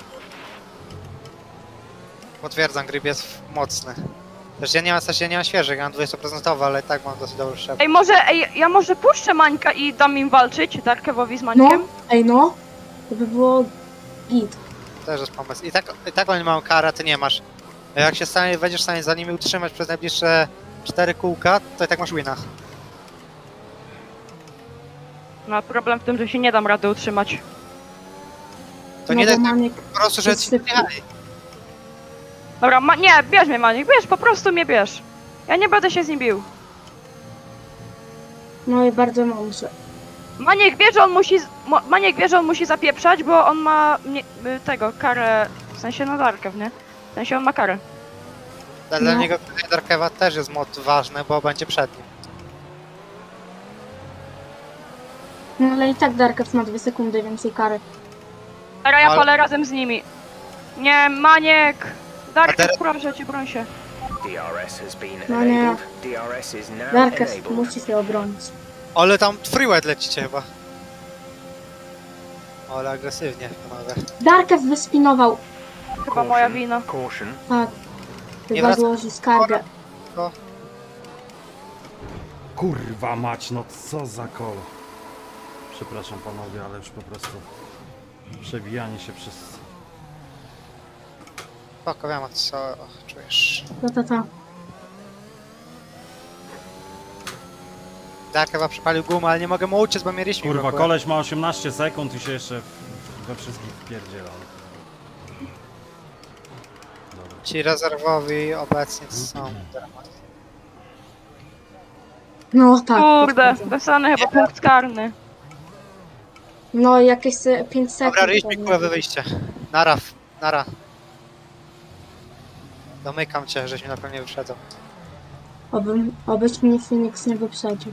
Potwierdzam, grip jest mocny. Też ja nie mam, w sensie ja nie mam świeżych, ja mam dwadzieścia procent, ale i tak mam dosyć dobry szczep. Ej, może, ej, ja może puszczę Mańka i dam im walczyć, Darkewowi z No, Mańkiem? ej no. To by było git. Też jest pomysł. I tak, i tak oni mają karę, a ty nie masz. Jak się stanie, będziesz w stanie za nimi utrzymać przez najbliższe cztery kółka, to i tak masz wina. No, problem w tym, że się nie dam rady utrzymać. To no, nie bo tak Maniek po prostu, że jest ci nie szybki. jechali. Dobra, ma nie, bierz mnie Maniek, bierz, po prostu mnie bierz. Ja nie będę się z nim bił. No i bardzo mądrze. Maniek wie, że on musi, z- Mo- Maniek wie, że on musi zapieprzać, bo on ma nie, y, tego, karę, w sensie na Darkew, nie? W sensie on ma karę. Dla dla No. niego tutaj Darkewa też jest mod ważny, bo będzie przed nim. No ale i tak Darkev ma dwie sekundy więcej kary. Teraz ja Ale- palę razem z nimi. Nie, Maniek! Darkew, teraz- proszę cię, broń się. D R S has been No nie. enabled. D R S is now Darkev enabled. musi się obronić. Ale tam freeway lecicie chyba. Ale agresywnie, panowie. Darkev wyspinował. Chyba moja wina. Caution. Tak. Nie Chyba wraca- złoży skargę. Kurwa mać, no co za kolo. Przepraszam panowie, ale już po prostu... Przewijanie się przez... Spoko, wiem co czujesz. Ta, ta, ta. Darkewa przypalił gumę, ale nie mogę mu uciec, bo mnie ryśmi Kurwa, blokuje. koleś ma osiemnaście sekund i się jeszcze w- we wszystkich wpierdziela. Dobra. Ci rezerwowi obecnie są dramat. No tak. Kurde, potwierdzam. wesany chyba punkt karny. No jakieś se- pięć sekund. Dobra, ryśmi pewnie. kule, wy wyjście. Nara, f- nara. Domykam cię, żeś mnie na pewno nie wyprzedzał. Obym, obyś mnie Phoenix nie wyprzedził.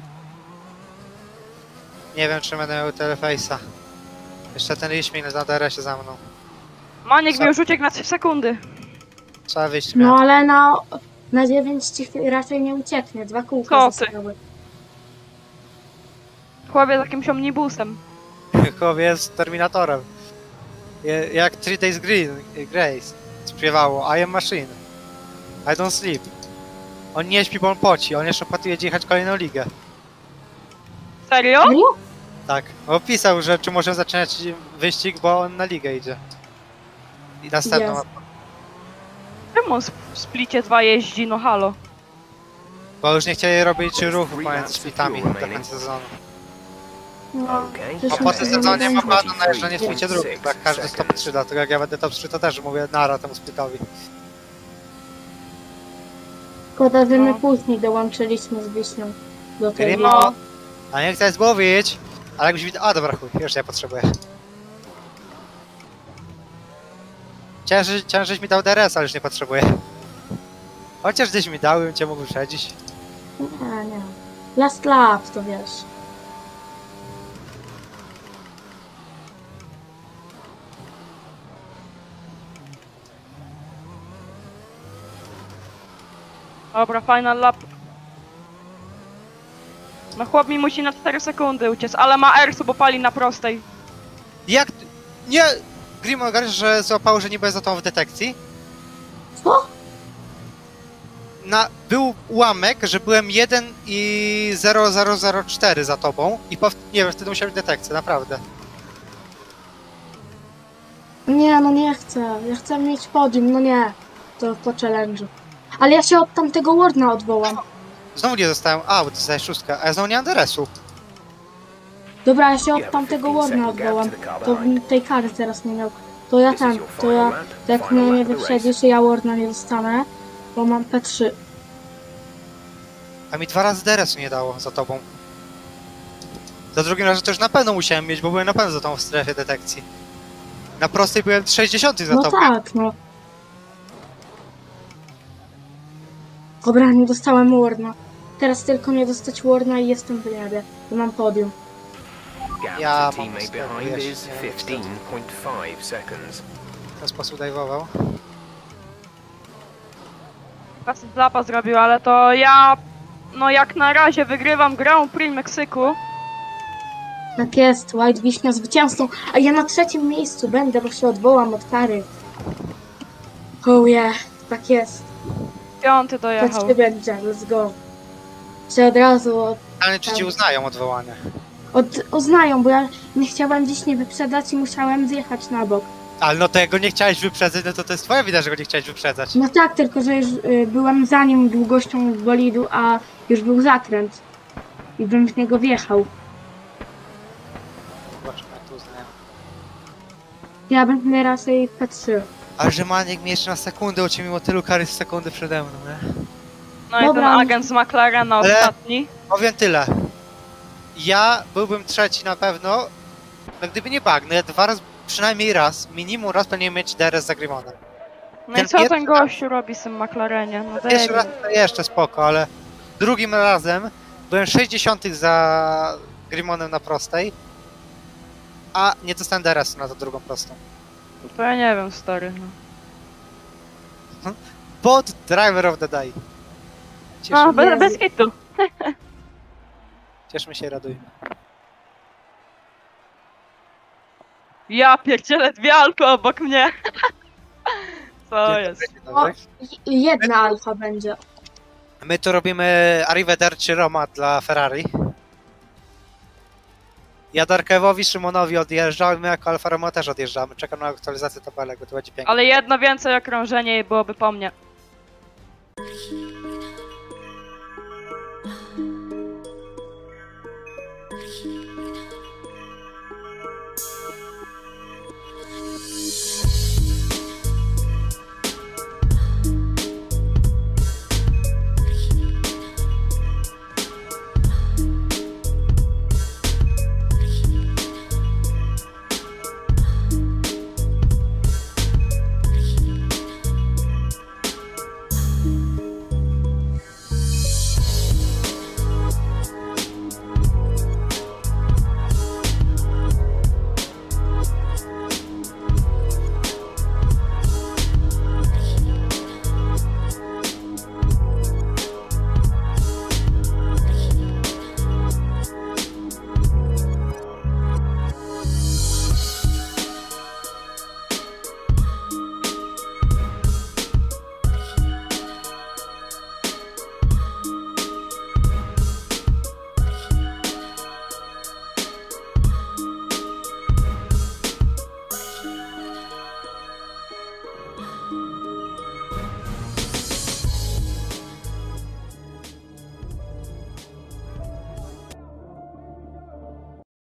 Nie wiem, czy będę miał teleface'a. Jeszcze ten ryśmik na D R S-ie za mną. Maniek Co? mi już uciekł na trzy sekundy. Trzeba wyjść No miał. ale na, na dziewięć ci raczej nie ucieknie. Dwa kółka Co ty? zostały. Chłopie z jakimś omnibusem. Chłop jest Terminatorem. Je- Jak Three Days Green, Grace śpiewało I am machine. I don't sleep. On nie śpi, bo on poci. On jeszcze potem jedzie jechać kolejną ligę. Serio? Serio? Tak. Opisał, że czy może zaczynać wyścig, bo on na ligę idzie. I następną. Jest. Czemu w splicie dwa jeździ, no halo? Bo już nie chcieli robić ruchu pomiędzy splitami do końca sezonu. No, Okay. Zresztą A po tym to sezonie nie ma będzie. plan na jeżdżenie w splicie drugim, tak każdy jest top trzy, dlatego jak ja będę top trzy, to też mówię nara temu splitowi. Szkoda, że my No. później dołączyliśmy z Wiśnią do tej. Grimo, No. a nie chcę zmówić, ale jakbyś widział... A dobra chuj, już ja potrzebuję. Chciałem, że- chciałem, żeś mi dał D R S, ale już nie potrzebuję. Chociaż gdzieś mi dał, bym cię mógł wyprzedzić. Nie, nie. Last lap, to wiesz. Dobra, final lap. No chłop mi musi na cztery sekundy uciec, ale ma ersu, bo pali na prostej. Jak... Nie... Grimo, ogarniasz, że złapało, że niby za tą w detekcji? Co? Na, był ułamek, że byłem jeden i zero zero zero cztery za tobą i po, nie wiem, wtedy musiałem mieć detekcję, naprawdę. Nie, no nie chcę. Ja chcę mieć podium, no nie. To po challenge'u. Ale ja się od tamtego Warna odwołam. Znowu nie dostałem... A, bo to jest szóstka, a ja znowu nie mam D R S-u. Dobra, ja się od tamtego Warna odwołam. To w tej kary teraz nie miał. To ja ten, to ja... To jak mnie nie wyprzedzisz, ja Warna nie dostanę, bo mam P trzy. A mi dwa razy D R S-u nie dało za tobą. Za drugim razem to już na pewno musiałem mieć, bo byłem na pewno za tą w strefie detekcji. Na prostej byłem sześćdziesiąty za No tobą. tak, no. Dobra, nie dostałem Warna. Teraz tylko nie dostać Warna i jestem w niebie. I mam podium. Gap Ja to mam teammate cztery, behind jeszcze is nie wiem, fifteen point five seconds. W ten sposób dajwował. Facet lapa zrobił, ale to ja... No jak na razie wygrywam Grand Prix Meksyku. Tak jest, White Wiśnia zwycięzcą, a ja na trzecim miejscu będę, bo się odwołam od kary. Oh yeah, tak jest. Piąty Tak dojechał. się będzie, let's go. Się od razu od, Ale czy ci uznają odwołanie? od, uznają, bo ja nie chciałem dziś nie wyprzedać i musiałem zjechać na bok. Ale no to jak go nie chciałeś wyprzedzać, no to to jest twoja wina, że go nie chciałeś wyprzedzać. No tak, tylko że już y, byłem za nim długością bolidu, a już był zakręt. I bym w niego wjechał. Zobaczymy, jak to uznają. Ja będę raczej P trzy. Ale że Maniek mnie jeszcze na sekundę uciął mimo tylu kary z sekundy przede mną, nie? No i Dobra. ten agent z McLarena Ale- ostatni. Powiem tyle. Ja byłbym trzeci na pewno, no gdyby nie bug, no ja dwa razy, przynajmniej raz, minimum raz powinienem mieć D R S za Grimonem. No i Ten co pierwszy ten gościu robi z tym McLarenie? No Pierwszy debil. raz to jeszcze spoko, ale drugim razem byłem sześćdziesiąty za Grimonem na prostej, a nie dostałem D R S-u na tą drugą prostą. To ja nie wiem, stary. No. Bot Driver of the Day. A, Cieszymy, bez, bez hitu. cieszmy się, radujmy. Ja pierdzielę dwie alko obok mnie. Co jest? Dobry. I jedna alfa będzie. My tu robimy Arrivederci Roma dla Ferrari. Ja Darkewowi, Szymonowi odjeżdżam, my jako Alfa Romeo też odjeżdżamy. Czekam na aktualizację tabelek, bo to będzie pięknie. Ale jedno więcej okrążenie i byłoby po mnie.